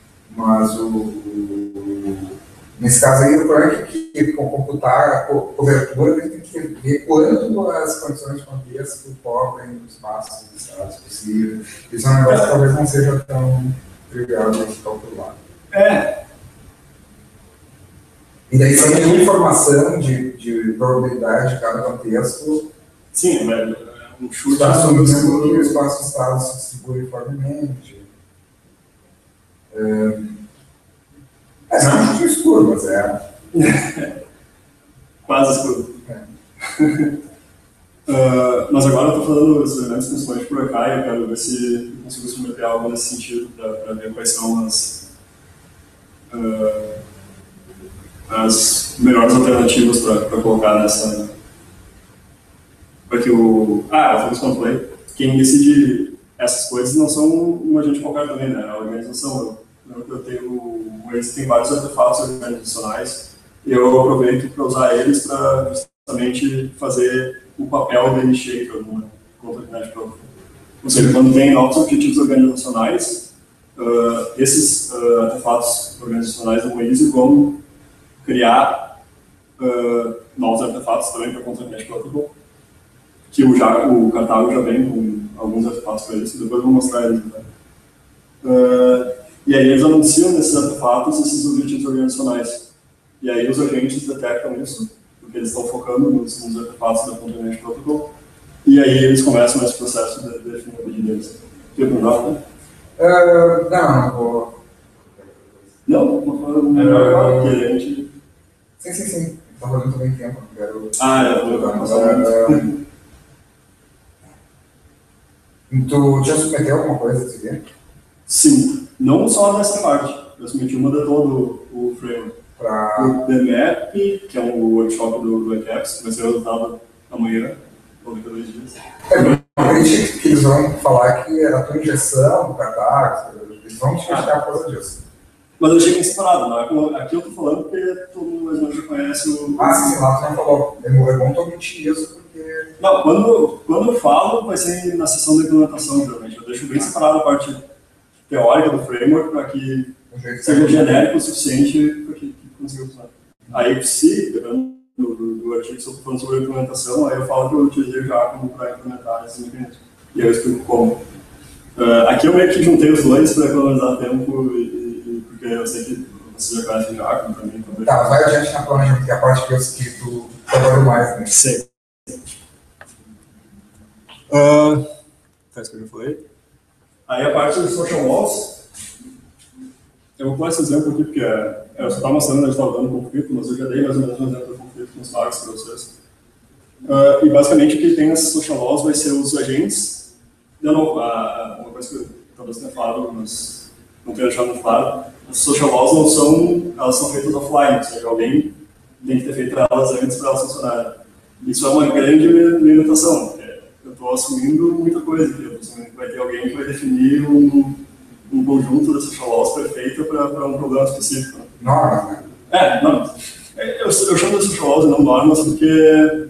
Speaker 1: nesse caso aí, o problema é que computar a cobertura, ele tem que ver quanto as condições de contexto cobrem o espaço dos estados possível. Isso é um negócio que talvez não seja tão trivial de calcular. E daí, sem nenhuma informação de probabilidade de cada contexto,
Speaker 4: sim, um chute
Speaker 1: está assumindo que o espaço de estado se distribui uniformemente. Não é um chute escuro, mas
Speaker 4: quase escuro. Mas agora eu estou falando dos elementos principalmente por AK, eu quero ver se eu consigo submeter algo nesse sentido para ver quais são as melhores alternativas para colocar nessa. Para que eu fiz quando falei, quem decide essas coisas não são um agente qualquer também, né? A organização. Eles têm vários artefatos organizacionais e eu aproveito para usar eles para justamente fazer o papel de initiator numa comunidade própria. Ou seja, quando tem novos objetivos organizacionais, esses artefatos organizacionais da Moise vão criar novos artefatos também para Content Protocol, que o Cartago já vem com alguns artefatos para isso, depois eu vou mostrar eles. E aí eles anunciam nesses artefatos esses objetivos organizacionais. E aí os agentes detectam isso, porque eles estão focando nos artefatos da Content Protocol, e aí eles começam esse processo de definir o pedido deles. Quer perguntar?
Speaker 1: Não vou.
Speaker 4: Não, melhor que a gente.
Speaker 1: Sim. Está falando também tempo, não quero.
Speaker 4: Eu vou passar.
Speaker 1: Tu já submeteu alguma coisa desse dia?
Speaker 4: Sim, não só nessa parte. Eu submeti uma de todo o framework. O DMAP, que é um workshop do ECAPS, que vai ser o resultado amanhã, ou daqui a 2 dias.
Speaker 1: Eu acredito que eles vão falar que a tua injeção, o catarse, eles vão te criticar por causa disso.
Speaker 4: Mas eu achei bem separado, não é? Aqui eu tô falando porque todo mundo mais ou menos já conhece o.
Speaker 1: Sim, lá tu não falou. É bom tu omitir isso, porque.
Speaker 4: Não, quando eu falo, vai ser na sessão de implementação, geralmente. Eu deixo bem separado a parte teórica do framework para que seja genérico o suficiente para que consiga funcionar. Aí, se, dependendo do artigo, se eu estou falando sobre a implementação, aí eu falo que eu utilizei já para implementar esses mecanismos. E eu explico como. Aqui eu meio que juntei os dois para economizar tempo, porque eu sei que você já conhece o Jacob também.
Speaker 1: Tá, vai adiante na planejamento, que é a parte que eu escrito trabalho mais, né?
Speaker 4: Sim. Tá, isso que eu já falei. Aí a parte dos social walls, eu vou pular esse exemplo aqui, porque eu só estava mostrando, a gente estava dando conflito, mas eu já dei mais ou menos um exemplo do conflito com os bugs para vocês. E basicamente o que tem nessas social walls vai ser os agentes. De novo, uma coisa que eu talvez tenha falado, mas não tenho deixado muito claro, as social walls não são, elas são feitas offline, ou seja, alguém tem que ter feito elas antes para elas funcionarem. Isso é uma grande limitação, porque eu estou assumindo muita coisa, eu estou assumindo que vai ter alguém que vai definir um conjunto de social walls perfeito para um problema específico.
Speaker 1: Normas, né?
Speaker 4: Não. Eu chamo de social walls e não normas porque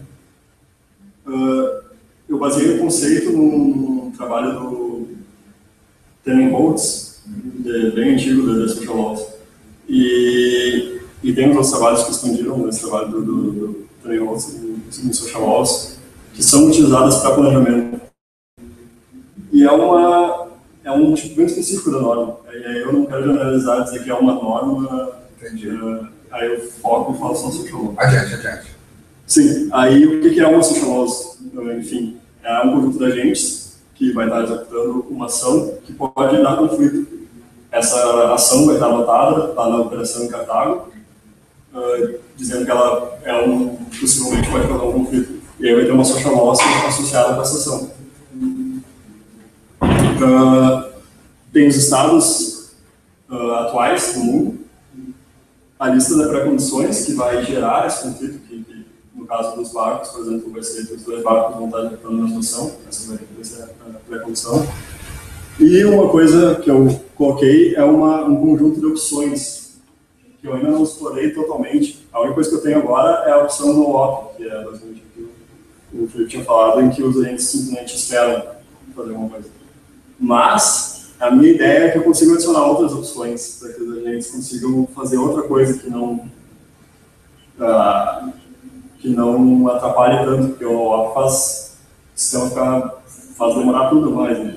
Speaker 4: eu baseei o conceito num trabalho do Tenenholtz, bem antigo da social walls. E tem outros trabalhos que expandiram nesse trabalho do Tenenholtz em social walls, que são utilizadas para planejamento. E é um tipo bem específico da norma. Eu não quero generalizar e dizer que é uma norma.
Speaker 1: Entendi.
Speaker 4: Aí eu foco e falo só social walls.
Speaker 1: Adiante.
Speaker 4: Sim, aí o que é uma social walls? Enfim, é um conjunto de agentes que vai estar executando uma ação que pode dar conflito. Essa ação vai estar anotada lá na operação em Cartago, dizendo que ela possivelmente pode causar um conflito. E aí vai ter uma social wall associada com essa ação. Tem os estados atuais do mundo, a lista de pré-condições que vai gerar esse conflito, que no caso dos barcos, por exemplo, vai ser que os dois barcos vão estar executando a mesma ação, essa vai ser a pré-condição. E uma coisa que eu coloquei é um conjunto de opções, que eu ainda não explorei totalmente. A única coisa que eu tenho agora é a opção no-op, que é basicamente o que o Felipe tinha falado, em que os agentes simplesmente esperam fazer alguma coisa. Mas a minha ideia é que eu consiga adicionar outras opções, para que os agentes consigam fazer outra coisa que não atrapalhe tanto, porque o no-op faz o sistema faz demorar tudo mais, né?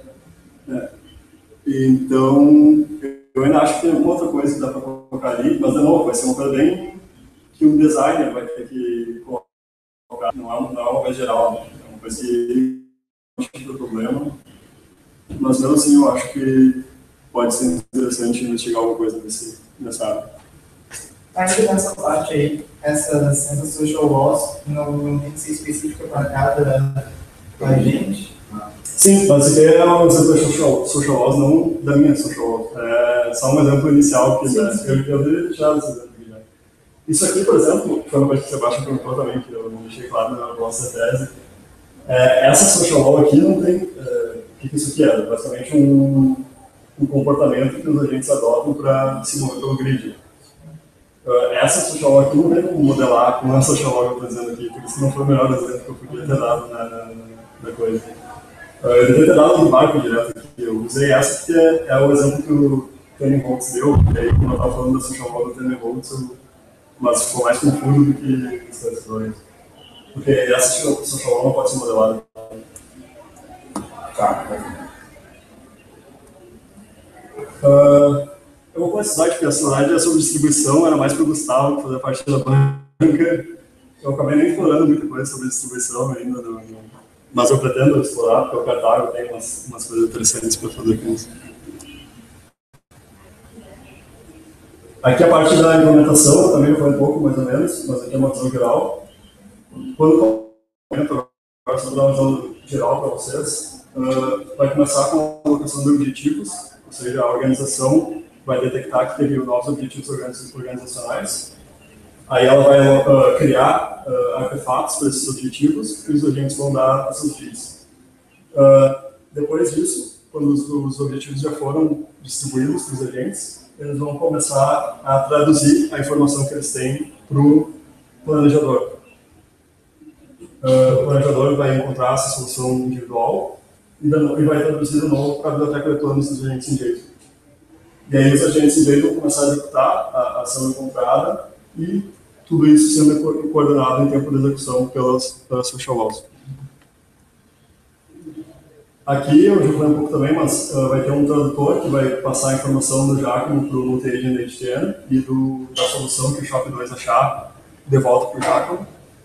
Speaker 4: Então, eu ainda acho que tem alguma outra coisa que dá para colocar ali, mas de novo, vai ser uma coisa bem que o designer vai ter que colocar, não é uma coisa geral, né? É uma coisa que não é um problema, mas mesmo assim eu acho que pode ser interessante investigar alguma coisa nessa área.
Speaker 3: Ainda nessa parte aí, essas social walls não tem que ser específica para cada agente?
Speaker 4: Sim, mas isso aqui é um exemplo de social walls, não da minha social wall. É só um exemplo inicial que eu deveria deixar esse exemplo aqui já. Isso aqui, por exemplo, foi uma coisa que o Sebastião perguntou também, que eu não deixei claro na nossa tese. Essa social wall aqui não tem... o que isso aqui é? Basicamente um comportamento que os agentes adotam para se mover pelo grid. Essa social wall aqui não tem como modelar com a social wall que eu estou dizendo aqui, por isso que não foi o melhor exemplo que eu podia ter dado na coisa. Eu devia ter dado um barco direto aqui. Eu usei essa porque é o exemplo que o Tenenholtz deu, e aí, como eu estava falando da social wall do Tenenholtz, mas ficou mais confuso do que os outros dois. Porque essa social wall não pode ser modelada.
Speaker 1: Tá.
Speaker 4: Eu vou começar porque a slide é sobre distribuição, era mais para o Gustavo fazer parte da banca. Eu acabei nem explorando muita coisa sobre distribuição ainda, mas eu pretendo explorar, porque o Cartago tem umas coisas interessantes para fazer com isso. Aqui a parte da implementação, eu também falei um pouco, mais ou menos, mas aqui é uma visão geral. Quando eu comento, agora só vou dar uma visão geral para vocês. Vai começar com a alocação de objetivos, ou seja, a organização vai detectar que teve novos objetivos organizacionais. Aí ela vai criar artefatos para esses objetivos e os agentes vão dar esses feeds. Depois disso, quando os objetivos já foram distribuídos para os agentes, eles vão começar a traduzir a informação que eles têm para o planejador. O planejador vai encontrar essa solução individual e vai traduzir de novo para a biblioteca de planos dos agentes em jeito. E aí os agentes em jeito vão começar a executar a ação encontrada e tudo isso sendo coordenado em tempo de execução pelas social walls. Aqui, eu já falei um pouco também, mas vai ter um tradutor que vai passar a informação do Jacome para o multi-agent da HTN e da solução que o SHA-2 achar de volta para o Jacome.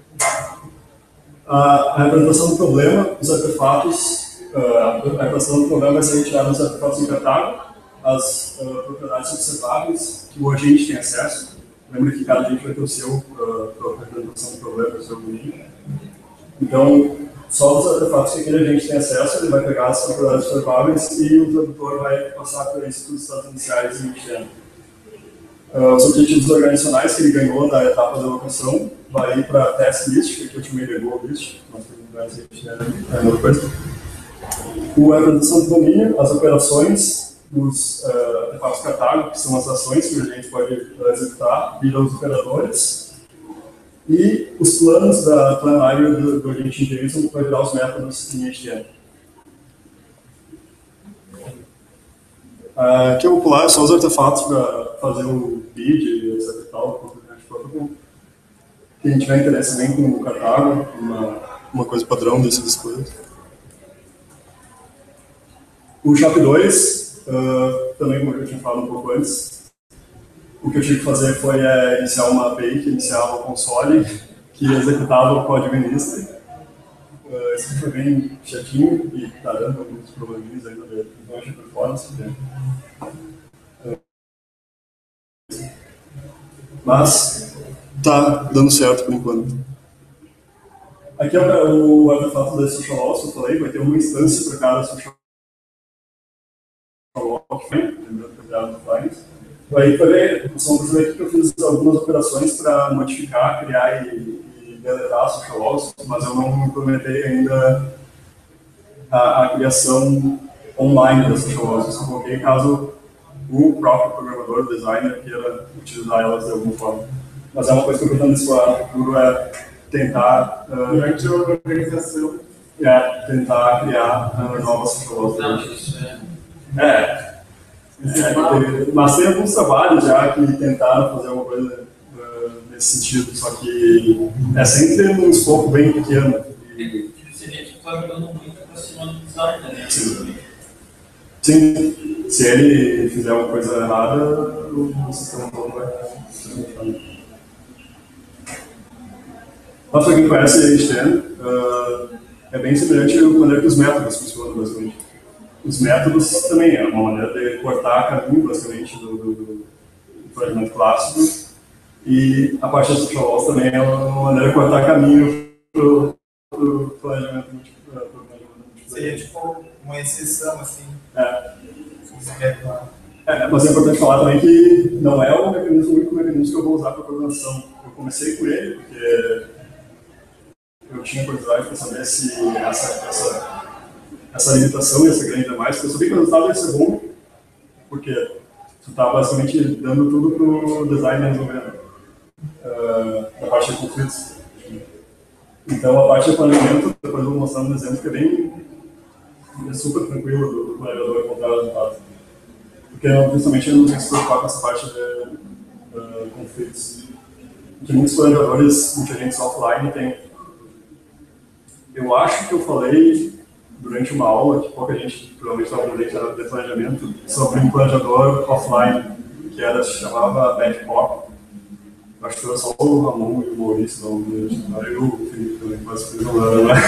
Speaker 4: A representação do problema, os artefatos, a representação do problema vai ser retirada dos artefatos em catálogo, as propriedades observáveis que o agente tem acesso. Lembra que cada agente vai ter o seu para a representação do problema, o seu domínio. Então, só os artefatos que aquele agente tem acesso, ele vai pegar as propriedades observáveis e o tradutor vai passar por isso para os estados iniciais e mexendo. Os objetivos organizacionais que ele ganhou da etapa de alocação vai ir para test list, que aqui eu chamei de goal list, mas é outra coisa. A representação do domínio, as operações dos artefatos catálogo, que são as ações que o agente pode executar, viram os operadores. E os planos da plan area do agente inteiro vai virar os métodos em HTML. Aqui eu vou pular só os artefatos para fazer o bid, etc. e tal, quem tiver interesse também com o catálogo, uma coisa padrão dessas coisas. O SHA-2, também como eu tinha falado um pouco antes, o que eu tive que fazer foi iniciar uma API que iniciava o console, que executava o código inista. Isso foi bem chatinho e está dando alguns probleminhas ainda de baixa performance. Mas está dando certo por enquanto. Aqui é o artefato da social loss que eu falei, vai ter uma instância para cada social loss, lembrando que é criado no Files. Aí vamos ver aqui que eu fiz algumas operações para modificar, criar e deletar a social loss, mas eu não implementei ainda a criação online da social loss. Eu só coloquei caso o próprio programador, o designer, queira utilizar elas de alguma forma. Mas é uma coisa que eu pretendo explorar no futuro, é tentar...
Speaker 3: durante a organização.
Speaker 4: Tentar criar novas social loss.
Speaker 2: Não, isso
Speaker 4: mas tem alguns trabalhos já que tentaram fazer alguma coisa nesse sentido, só que é sempre num escopo bem pequeno.
Speaker 2: Seria que está jogando muito para cima do designer, né?
Speaker 4: Sim, se ele fizer uma coisa errada, o sistema todo vai. Mas para quem conhece a HTML, é bem semelhante à maneira que os métodos funcionam, basicamente. Os métodos também é uma maneira de cortar caminho, basicamente, do planejamento clássico. E a parte da social loss também é uma maneira de cortar caminho para o planejamento multiplayer.
Speaker 3: Seria tipo uma exceção, assim.
Speaker 4: Mas é importante falar também que não é o único mecanismo que eu vou usar para programação. Eu comecei por ele, porque eu tinha curiosidade para saber se essa limitação ia ser grande demais, porque eu sabia que o resultado ia ser bom, porque tu está basicamente dando tudo para o designer resolver da parte de conflitos. Então, a parte de planejamento, depois eu vou mostrar um exemplo que é super tranquilo do planejador encontrar o resultado. Porque, principalmente, ele não tem que se preocupar com essa parte de conflitos. Que muitos planejadores, muita gente offline tem. Eu acho que eu falei durante uma aula, que pouca gente provavelmente estava aprendendo de planejamento, sobre um planejador offline, que se chamava Badcock. Acho que era só o Ramon e o Maurício, eu o Felipe também, quase que não era, né?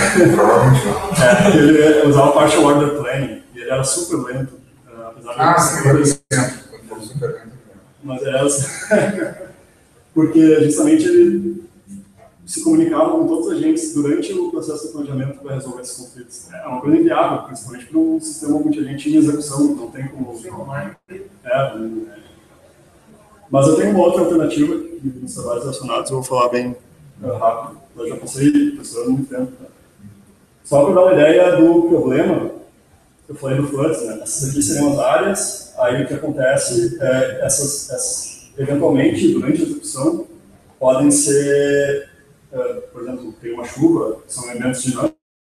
Speaker 4: Ele usava partial order planning, e ele era super lento, apesar de
Speaker 1: super lento.
Speaker 4: Mas era porque justamente ele se comunicava com todos os agentes durante o processo de planejamento para resolver esses conflitos. É uma coisa inviável, principalmente para um sistema multi-agente em execução, não tem como... Mas eu tenho uma outra alternativa nos trabalhos relacionados, eu vou falar bem rápido. Eu já passei pesquisando há muito tempo. Só para dar uma ideia do problema, eu falei do FLUDS, né? Essas aqui seriam as áreas, aí o que acontece é eventualmente, durante a execução, podem ser, por exemplo, tem uma chuva, são elementos dinâmicos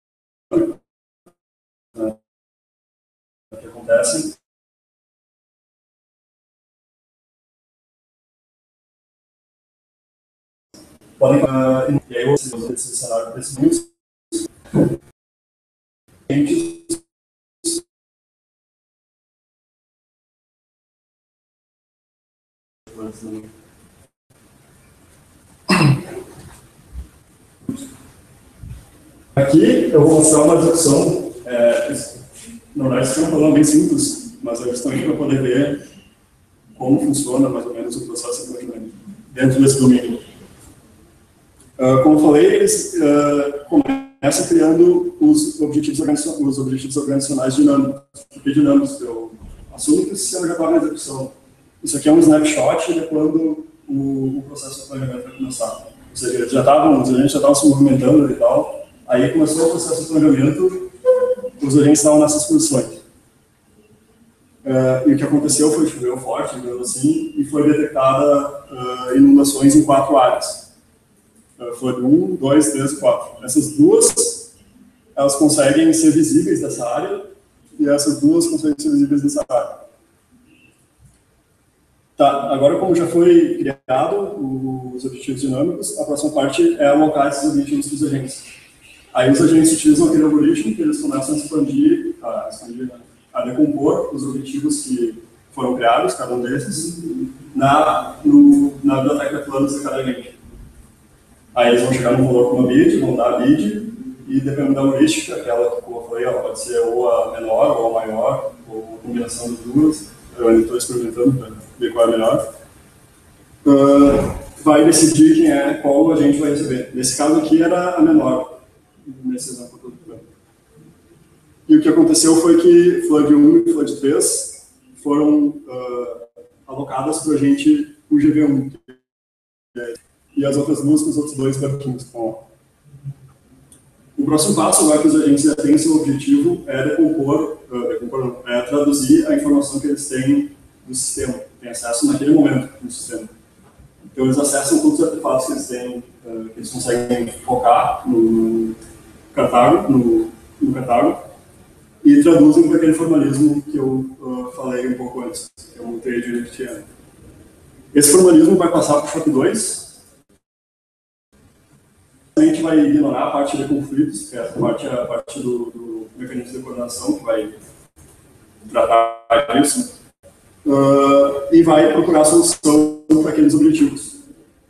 Speaker 4: que acontecem. Podem, e aí, esse cenário desse mundo, Aqui eu vou mostrar uma execução, na verdade isso é um problema bem simples, mas é justamente para poder ver como funciona mais ou menos o processo de planejamento dentro desse domínio. Como eu falei, eles começam criando os objetivos organizacionais dinâmicos. Por que dinâmicos? Eu assumo que o sistema já estava na execução. Isso aqui é um snapshot de quando o processo de planejamento vai começar. Ou seja, os agentes já estavam se movimentando e tal. Aí começou o processo de planejamento, os agentes estavam nessas posições. E o que aconteceu foi choveu forte, digamos assim, e foi detectada inundações em 4 áreas. Foi 1, 2, 3, 4. Essas duas, elas conseguem ser visíveis dessa área, e essas duas conseguem ser visíveis dessa área. Tá, agora como já foi criado os objetivos dinâmicos, a próxima parte é alocar esses objetivos para os agentes. Aí os agentes utilizam aquele algoritmo que eles começam a decompor os objetivos que foram criados, cada um desses, na biblioteca de planos de cada agente. Aí eles vão chegar no valor com uma bid, vão dar a bid, e dependendo da heurística, aquela que, como eu falei, ela pode ser ou a menor ou a maior, ou a combinação das duas, eu ainda estou experimentando para ver qual é a melhor, vai decidir qual agente vai receber. Nesse caso aqui era a menor, nesse exemplo que eu estou dando. E o que aconteceu foi que Flood 1 e Flood 3 foram alocadas para o agente UGV1, e as outras duas para os outros dois banquinhos. O próximo passo, agora que os agentes já têm seu objetivo, é traduzir a informação que eles têm do sistema, têm acesso naquele momento no sistema. Então eles acessam todos os artefatos que eles têm, que eles conseguem focar no catálogo, e traduzem para aquele formalismo que eu falei um pouco antes, que é o multi-agent. Esse formalismo vai passar para o SHOP 2. A gente vai ignorar a parte de conflitos, que é a parte do mecanismo de coordenação, que vai tratar disso, e vai procurar solução para aqueles objetivos.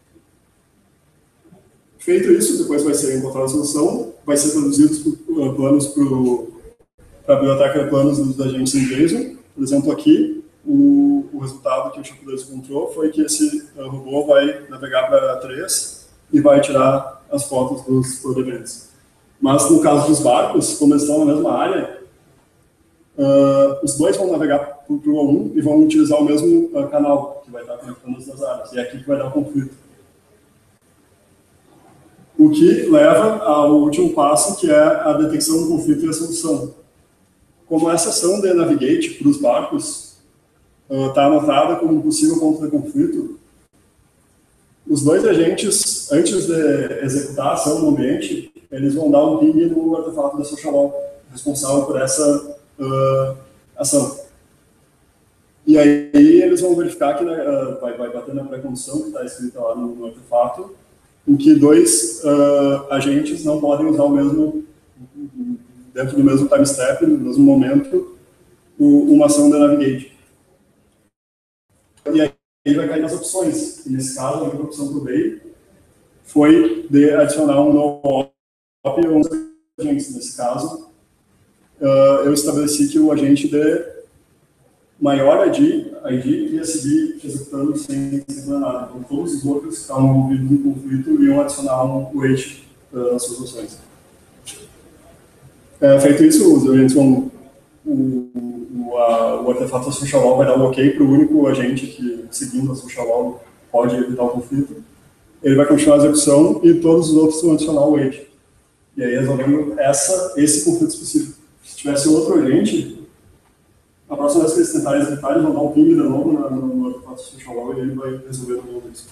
Speaker 4: Feito isso, depois vai ser encontrada a solução, vai ser traduzidos planos para a biblioteca de planos dos agentes em JSON. Por exemplo, aqui, o resultado que o SHOP 2 encontrou foi que esse robô vai navegar para 3 e vai tirar as fotos dos events. Mas no caso dos barcos, como eles estão na mesma área, os dois vão navegar para o O1 e vão utilizar o mesmo canal que vai estar conectando as duas áreas. E é aqui que vai dar o conflito. O que leva ao último passo, que é a detecção do conflito e a solução. Como essa ação de navigate para os barcos está anotada como um possível ponto de conflito, os dois agentes, antes de executar a ação no ambiente, eles vão dar um ping no artefato da social log, responsável por essa ação. E aí eles vão verificar que vai bater na pré-condição que está escrita lá no artefato, em que dois agentes não podem usar o mesmo, dentro do mesmo time step, no mesmo momento, uma ação de navigate. E aí vai cair nas opções. E nesse caso, a única opção que eu dei foi de adicionar um no-op e um agentes. Nesse caso, eu estabeleci que o agente de maior ID ia seguir executando sem fazer nada. Então, todos os outros que estavam envolvidos no conflito iam adicionar um weight nas suas ações. Feito isso, os agentes vão... O artefato da social log vai dar um ok para o único agente que, seguindo a social log, pode evitar o conflito. Ele vai continuar a execução e todos os outros vão adicionar o weight. E aí, resolvendo esse conflito específico. Se tivesse outro agente, a próxima vez que eles tentarem executar, eles vão dar um ping de novo no artefato da social log e ele vai resolver de novo isso.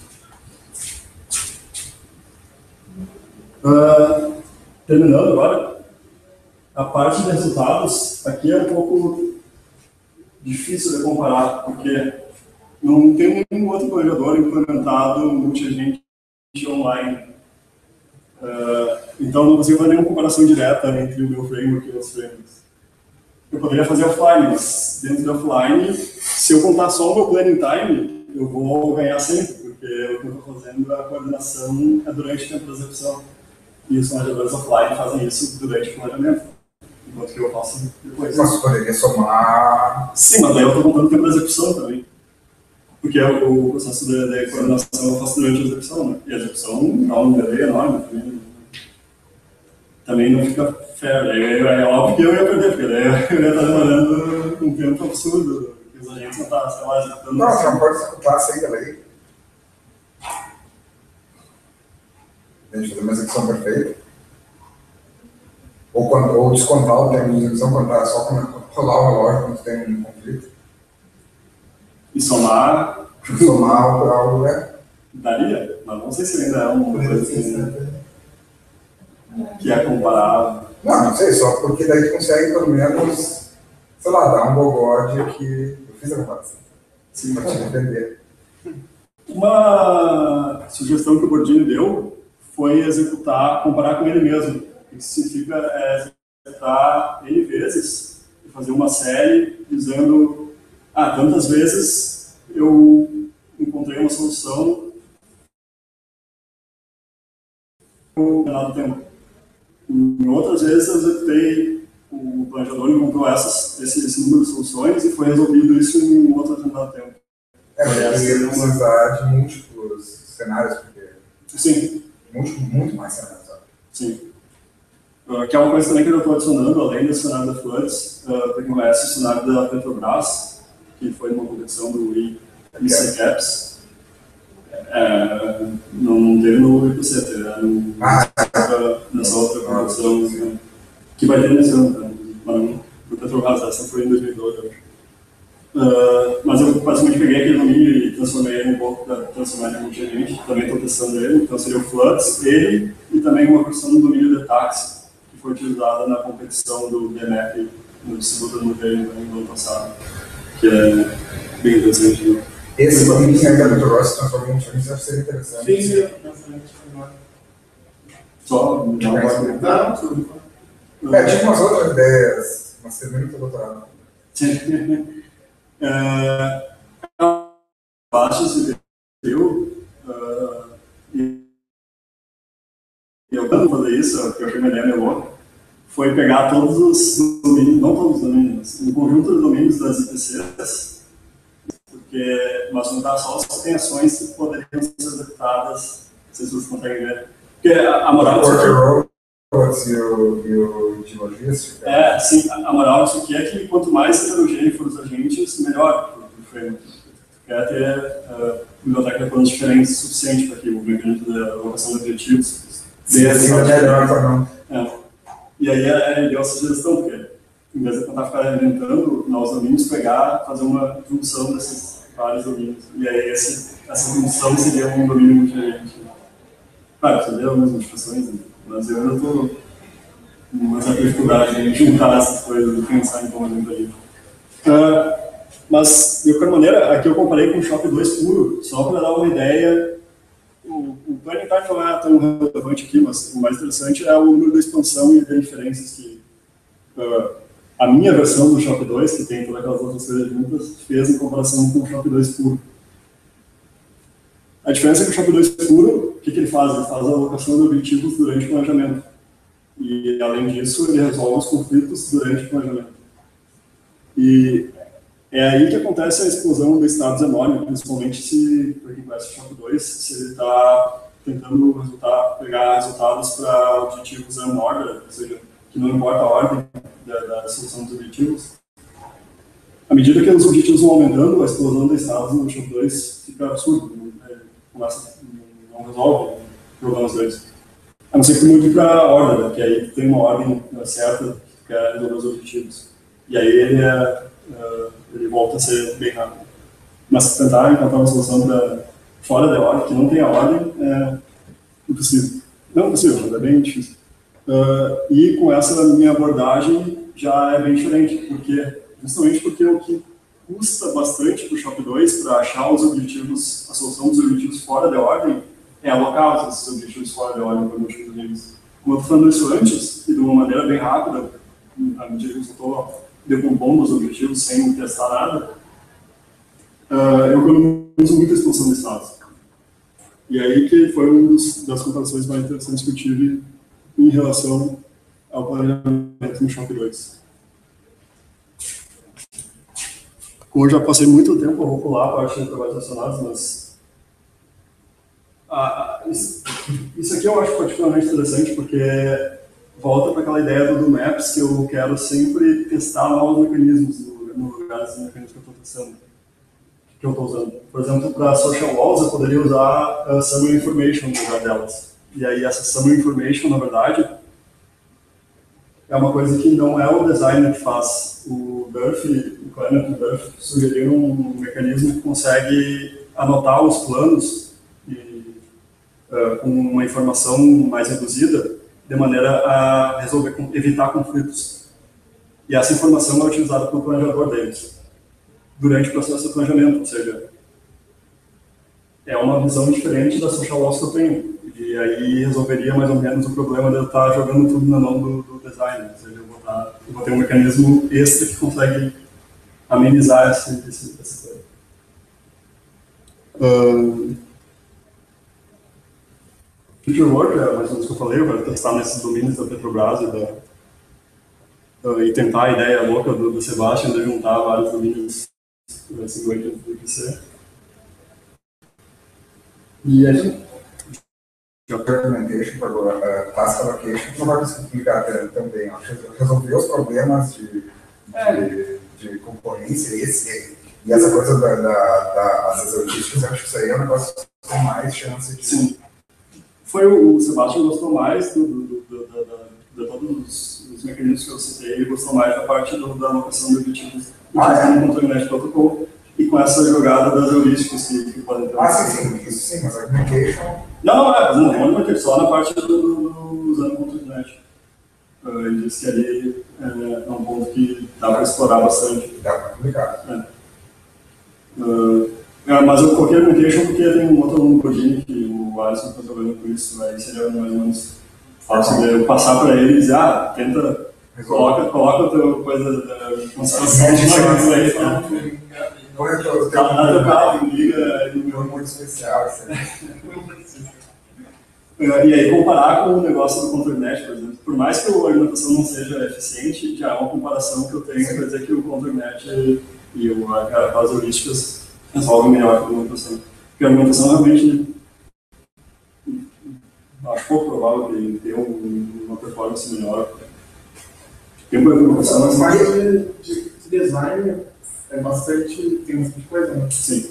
Speaker 4: Terminando agora, a parte de resultados aqui é um pouco difícil de comparar, porque não tem nenhum outro planejador implementado multi-agente online. Então não consigo fazer nenhuma comparação direta entre o meu framework e os frameworks. Eu poderia fazer offline, mas dentro do offline, se eu contar só o meu planning time, eu vou ganhar sempre, porque o que eu estou fazendo, a coordenação é durante o tempo da execução. E os planejadores offline fazem isso durante o planejamento, enquanto que eu faço depois.
Speaker 1: Mas você poderia somar...
Speaker 4: Sim, mas daí eu estou contando o tempo da execução também. Porque o processo de coordenação eu faço durante a execução, né? E a execução dá um delay enorme também não fica fair. É óbvio que eu ia perder, porque daí eu ia estar demorando um tempo absurdo, porque os agentes não estão, sei lá, executando.
Speaker 1: Não, você não pode executar sem delay. A gente fazer uma execução perfeita. Ou descontar o tempo de execução quando está só rolar o relógio quando tem um conflito.
Speaker 4: E somar
Speaker 1: algo,
Speaker 4: daria, mas não sei se ainda é uma coisa assim, que é comparável.
Speaker 1: Não sei, só porque daí tu consegue pelo menos, sei lá, dar um bogode que eu fiz a comparação. Sim, para te defender.
Speaker 4: Uma sugestão que o Bordini deu foi comparar com ele mesmo. O que significa executar N vezes e fazer uma série dizendo, tantas vezes eu encontrei uma solução no final do tempo. Em outras vezes eu executei, o planejador encontrou esse número de soluções e foi resolvido isso em outro determinado tempo.
Speaker 1: Poderia precisar de múltiplos cenários, porque...
Speaker 4: Sim.
Speaker 1: Muito mais cenários, sabe?
Speaker 4: Sim. Que é uma coisa também que eu estou adicionando, além do cenário da Floods, para quem conhece o cenário da Petrobras, que foi uma competição do ICCAPS. Não teve no IPC, teve nessa outra competição, que vai ter nesse ano, no Petrobras, essa foi em 2012, eu acho. Mas eu basicamente peguei aquele domínio e transformei ele um pouco para transformar em multi-agente, também estou testando ele, então seria o Flux, ele e também uma versão do domínio de táxi, que foi utilizada na competição do DMF no distribuidor no ano passado, que é bem interessante. Né?
Speaker 1: Esse domínio aí da Petrobras se transformou em multi-agente, acho que seria interessante.
Speaker 3: Sim.
Speaker 4: Só? Não,
Speaker 1: tinha umas outras ideias, mas termina o teu doutorado.
Speaker 4: Baixos e eu quando fazer isso, porque eu achei uma ideia meio louca, foi pegar todos os domínios, não todos os domínios, um conjunto de domínios das IPCs, mas juntar só as ações que poderiam ser executadas, não sei se vocês conseguem ver. Porque a moral
Speaker 1: e o de logística.
Speaker 4: Sim, a moral disso aqui é que quanto mais heterogêneo for os agentes, melhor para o framework. Quer ter biblioteca de planos diferentes o suficiente para que o mecanismo de alocação de objetivos
Speaker 1: seja melhor para não.
Speaker 4: E aí ele deu essa sugestão, porque em vez de tentar ficar inventando novos domínios, fazer uma junção desses vários domínios. E aí essa junção seria um domínio multi-agente. Claro, você vê algumas modificações, né? Mas eu ainda estou com uma certa dificuldade de juntar essas coisas e pensar em conjunto ali. Mas, de qualquer maneira, aqui eu comparei com o SHOP 2 puro, só para dar uma ideia. O planning time não é tão relevante aqui, mas o mais interessante é o número da expansão e de diferenças que a minha versão do SHOP 2, que tem todas aquelas outras coisas juntas, fez em comparação com o SHOP 2 puro. A diferença é que o SHOP 2 puro, o que ele faz? Ele faz a alocação de objetivos durante o planejamento. E, além disso, ele resolve os conflitos durante o planejamento. E é aí que acontece a explosão de estados enormes, principalmente para quem conhece o SHOP 2, se ele está tentando pegar resultados para objetivos unordered, ou seja, que não importa a ordem da solução dos objetivos. À medida que os objetivos vão aumentando, a explosão de estados no SHOP 2 fica absurda. Não resolve problemas grandes. A não ser que mude para a ordem, que aí tem uma ordem certa que quer resolver os objetivos. E aí ele volta a ser bem rápido. Mas tentar encontrar uma solução para fora da ordem, que não tem a ordem, é impossível. Não é possível, mas é bem difícil. E com essa minha abordagem já é bem diferente, justamente porque o que custa bastante para o SHOP 2 para achar os objetivos, a solução dos objetivos fora da ordem, é alocar esses objetivos fora da ordem para múltiplos níveis. Como eu estou falando isso antes, e de uma maneira bem rápida, à medida que eu estou decompondo os objetivos sem testar nada, eu economizo muita expansão de estados. E aí que foi uma das comparações mais interessantes que eu tive em relação ao planejamento no Shop 2. Como eu já passei muito tempo, eu vou pular a parte de trabalhos relacionados, mas isso aqui eu acho particularmente interessante porque volta para aquela ideia do Maps que eu quero sempre testar novos mecanismos no lugar dos mecanismos que eu estou testando, que eu estou usando. Por exemplo, para social walls eu poderia usar summary information no lugar delas. E aí essa summary information, na verdade, é uma coisa que não é o designer que faz. O Duff, o Clement Duff, sugeriu um mecanismo que consegue anotar os planos com uma informação mais reduzida, de maneira a evitar conflitos. E essa informação é utilizada pelo planejador deles durante o processo de planejamento, ou seja, é uma visão diferente da social loss que eu tenho. E aí resolveria mais ou menos o problema de eu estar jogando tudo na mão do designer. Ou seja, eu vou ter um mecanismo extra que consegue amenizar essa coisa. Future Work é mais ou menos o que eu falei, eu quero testar nesses domínios da Petrobras e tentar a ideia louca do Sebastian de juntar vários domínios seguintes do IPC. E a gente...
Speaker 1: Documentation, task allocation, não vai conseguir explicar também. Resolver os problemas de concorrência e essa coisa das heurísticas, eu acho que isso aí é um negócio que tem mais chance de...
Speaker 4: Sim. Foi o Sebastian gostou mais de todos os mecanismos que eu citei, ele gostou mais da parte da alocação de objetivos no controle net protocol e com essa jogada das heurísticas que podem ter.
Speaker 1: Sim, mas a communication...
Speaker 4: Não é só na parte usando controle net. Ele disse que ali é um ponto que dá para explorar bastante.
Speaker 1: Dá para publicar.
Speaker 4: Mas eu coloquei a communication porque tem um outro aluno Codini que o Alisson está trabalhando com isso, aí seria mais ou menos fácil de eu passar para ele e dizer, tenta, coloca a tua coisa, como se fosse uma aí, tá no carro, liga no meu
Speaker 1: muito especial,
Speaker 4: E aí comparar com o negócio do control net, por exemplo, por mais que a argumentação não seja eficiente, já é uma comparação que eu tenho para dizer que o control net e as heurísticas resolvem melhor a argumentação. Porque a argumentação realmente acho pouco provável de ter uma performance melhor. Tem uma argumentação,
Speaker 3: mas mais de design tem bastante coisa, né?
Speaker 4: Sim.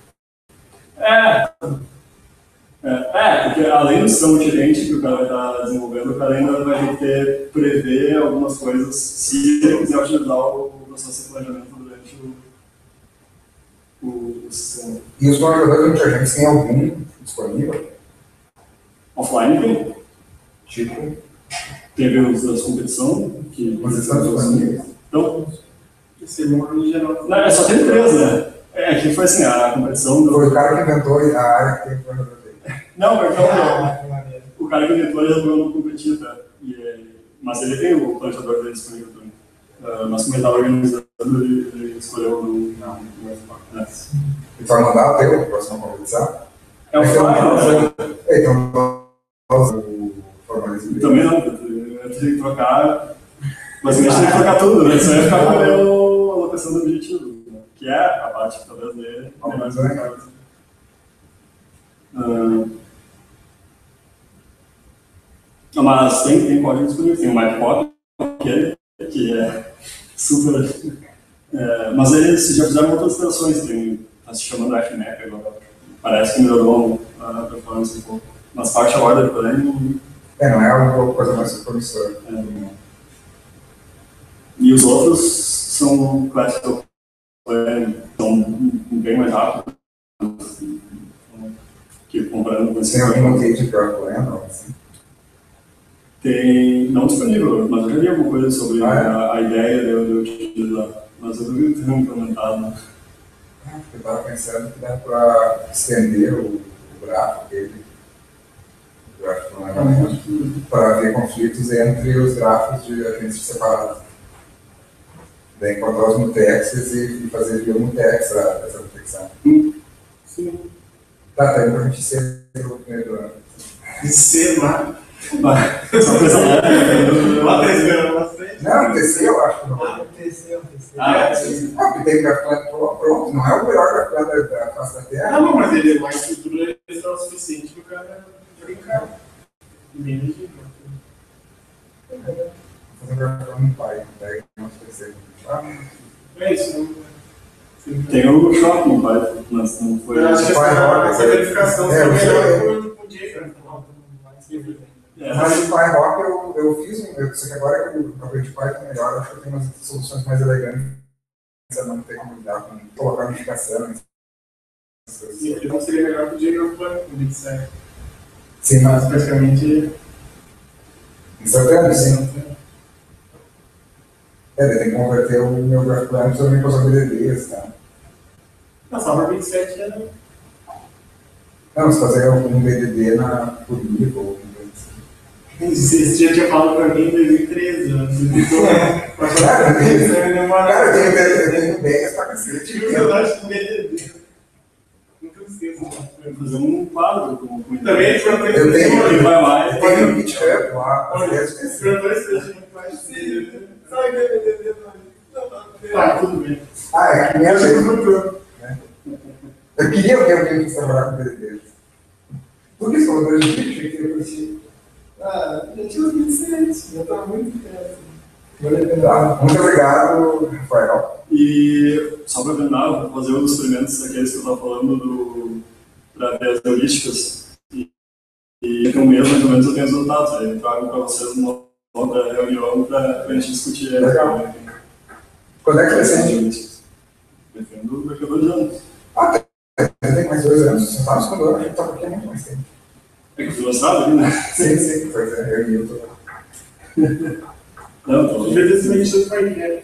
Speaker 4: Porque além do sistema multilente que o cara vai estar desenvolvendo, o cara ainda vai ter que prever algumas coisas se ele quiser utilizar o processo de planejamento durante o sistema.
Speaker 1: E os planejadores inteligentes têm algum disponível?
Speaker 4: Offline tem.
Speaker 1: Tipo?
Speaker 4: Teve os das competição.
Speaker 1: Mas estão disponíveis?
Speaker 4: Então.
Speaker 3: Não,
Speaker 4: só tem 3, né? Que foi assim, a competição...
Speaker 1: Foi o cara que inventou a área que tem planejador.
Speaker 4: Não, o cara que inventou ele resolveu não competir, tá? Mas ele tem o planejador dele disponível também. Mas como ele estava organizando, ele escolheu não.
Speaker 1: Então não dá até a próxima competição?
Speaker 4: É o Fire,
Speaker 1: Então, o formalismo.
Speaker 4: Também não, eu tenho que trocar. Basicamente tem que trocar tudo, né? Só ia ficar com a alocação do objetivo, né? Que é a parte que talvez dele é mais complicada. Mas tem código disponível, tem o MyPop, que é super. Mas eles já fizeram outras interações, está se chamando FMAP agora. Parece que melhorou a performance um pouco. Mas parte order, porém.
Speaker 1: Não é uma coisa mais promissora.
Speaker 4: E os outros são classical, são bem mais rápidos. Que comparando com esse.
Speaker 1: Tem algum que de pior plan?
Speaker 4: Tem, não disponível, mas eu já li alguma coisa sobre a ideia de eu utilizar. Mas eu duvido ter implementado. Né?
Speaker 1: Eu estava pensando que dá para estender o gráfico dele. Para ver conflitos entre os gráficos de agentes separados. Daí encontrar os mutexes e fazer via mutex essa detecção.
Speaker 3: Sim.
Speaker 1: Tá, tá, então a gente ser o primeiro ano.
Speaker 3: De ser lá.
Speaker 4: Só coisa lá.
Speaker 1: Não, TC eu acho que não.
Speaker 3: TC.
Speaker 1: Sim. Não, porque tem grafite pronto, não é o melhor grafite da face da Terra.
Speaker 3: Não, mas ele é uma estrutura extra o suficiente para o cara brincar. Bem legítimo.
Speaker 1: Fazer um grafite no pai, daí não TC.
Speaker 3: É isso, né?
Speaker 4: Tem o shopping, pai, mas não foi.
Speaker 3: Eu acho que essa verificação foi melhor com o Diego.
Speaker 1: Mas o Pai Rock eu fiz, só que agora que o papel de Pai tá melhor, acho que eu tenho umas soluções mais elegantes para não ter como lidar com colocar notificação.
Speaker 3: E não seria melhor que o Diego como ele disser.
Speaker 1: Sim,
Speaker 3: Mas praticamente.
Speaker 1: instantâneo, sim. Tem que converter o meu graph plan também para os BDDs, tá?
Speaker 3: Não, só para 27 é.
Speaker 1: Não, se fazer algum BDD por livro ou alguma coisa assim.
Speaker 3: Você já tinha falado para mim em 2013, né?
Speaker 1: Cara, eu tenho ideias pra cacete.
Speaker 3: Eu acho que BDD. Nunca esqueço.
Speaker 4: Fazer um quadro com
Speaker 3: Também
Speaker 1: eu tenho
Speaker 4: que vai mais.
Speaker 1: Eu tenho um GitHub lá, as ideias de
Speaker 3: Para dois que faz sim. Sabe que é BDD? Tá, tudo bem.
Speaker 1: é que nem a gente. Eu queria ver alguém que trabalhar com BDDs. Por que você falou dois vídeos? Eu queria conhecer.
Speaker 3: Já tinha 27, já estava muito perto.
Speaker 1: Muito obrigado, Rafael.
Speaker 4: E só para terminar, vou fazer um dos experimentos aqueles que eu estava falando para ver as heurísticas. E com um mês, mais ou menos, eu tenho os resultados. Aí eu trago para vocês uma outra reunião para a gente discutir.
Speaker 1: Legal. Quando é que vai ser?
Speaker 4: Defendo daqui a 2 anos.
Speaker 1: Tem mais 2 anos. Você sabe quando eu estava aqui há muito mais tempo.
Speaker 4: É que você sabe ali, né?
Speaker 1: Sim, pois é, eu e eu tô lá.
Speaker 4: Não, tô
Speaker 3: Infelizmente, tudo vai ver.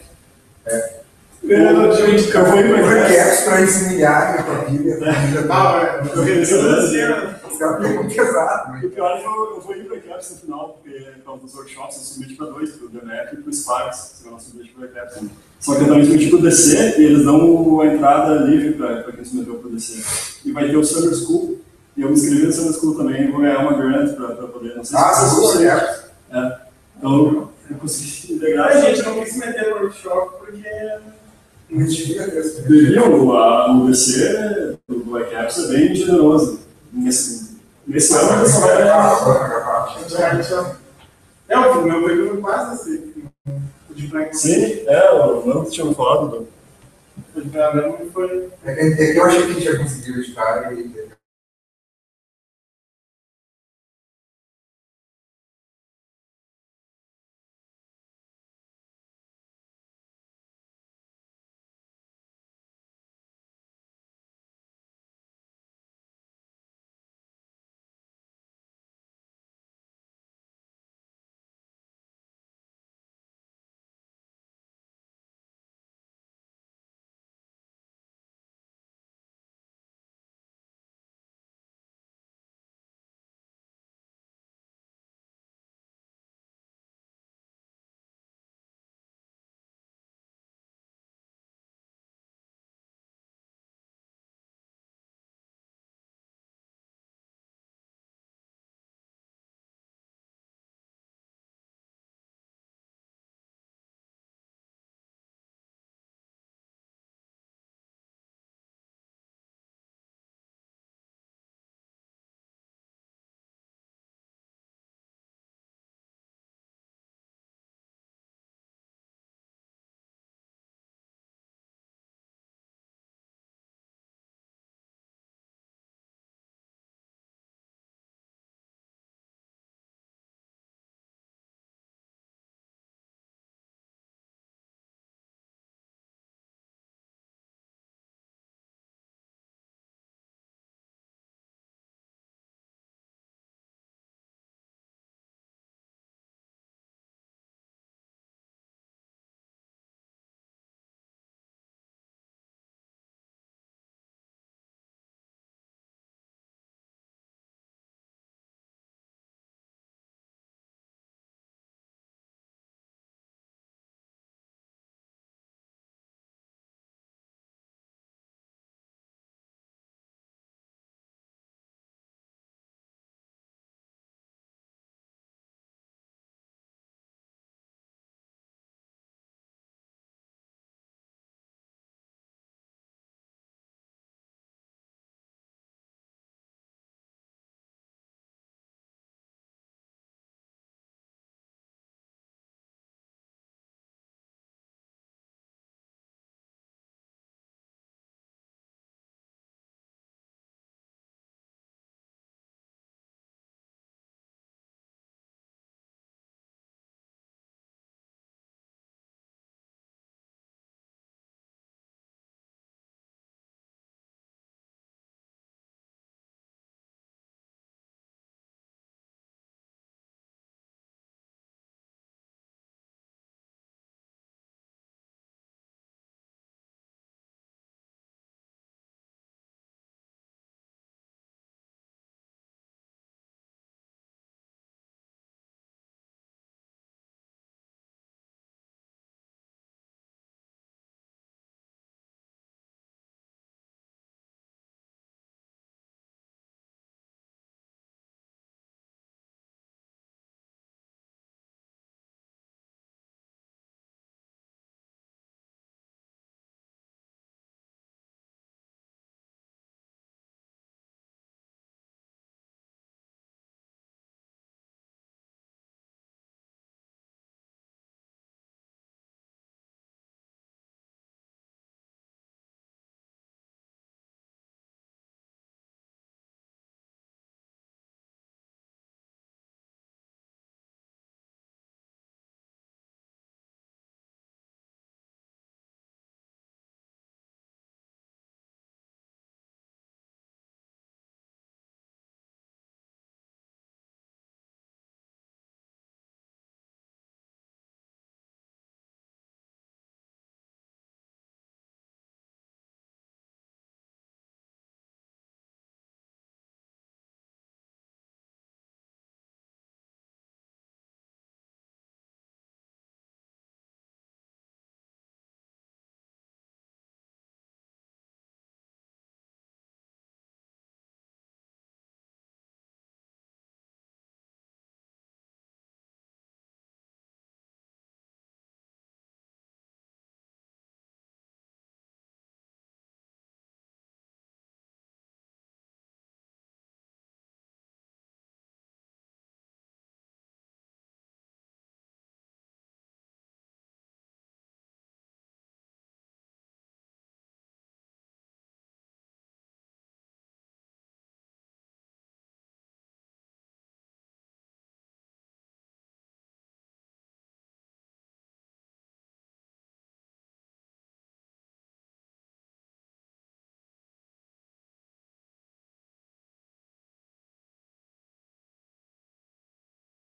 Speaker 4: Gente, eu vou ir para
Speaker 1: Requetos para eles humilharem a família.
Speaker 3: Eu resolvi
Speaker 1: Os caras pegam pesado.
Speaker 4: O pior é que eu vou ir para Caps no final, porque por causa dos workshops eu submeti para 2, para o DMF e para o Sparks, se eu não submeti para Caps. Só que eu também submeti para o DC e eles dão a entrada livre para quem submeteu para o DC. E vai ter o Summer School, e eu me inscrevi no Summer School também e vou ganhar uma grant para poder, não sei se
Speaker 1: sim,
Speaker 4: Então, eu consegui integrar.
Speaker 3: A gente não quis se meter no workshop porque.
Speaker 1: Não devia ter esse
Speaker 4: O DC do iCaps é bem generoso. Nesse ano, só vai
Speaker 3: o meu foi quase assim.
Speaker 4: Sim, eu não tinha falado.
Speaker 3: O de Braga foi.
Speaker 1: É que eu achei que a gente ia conseguir editar e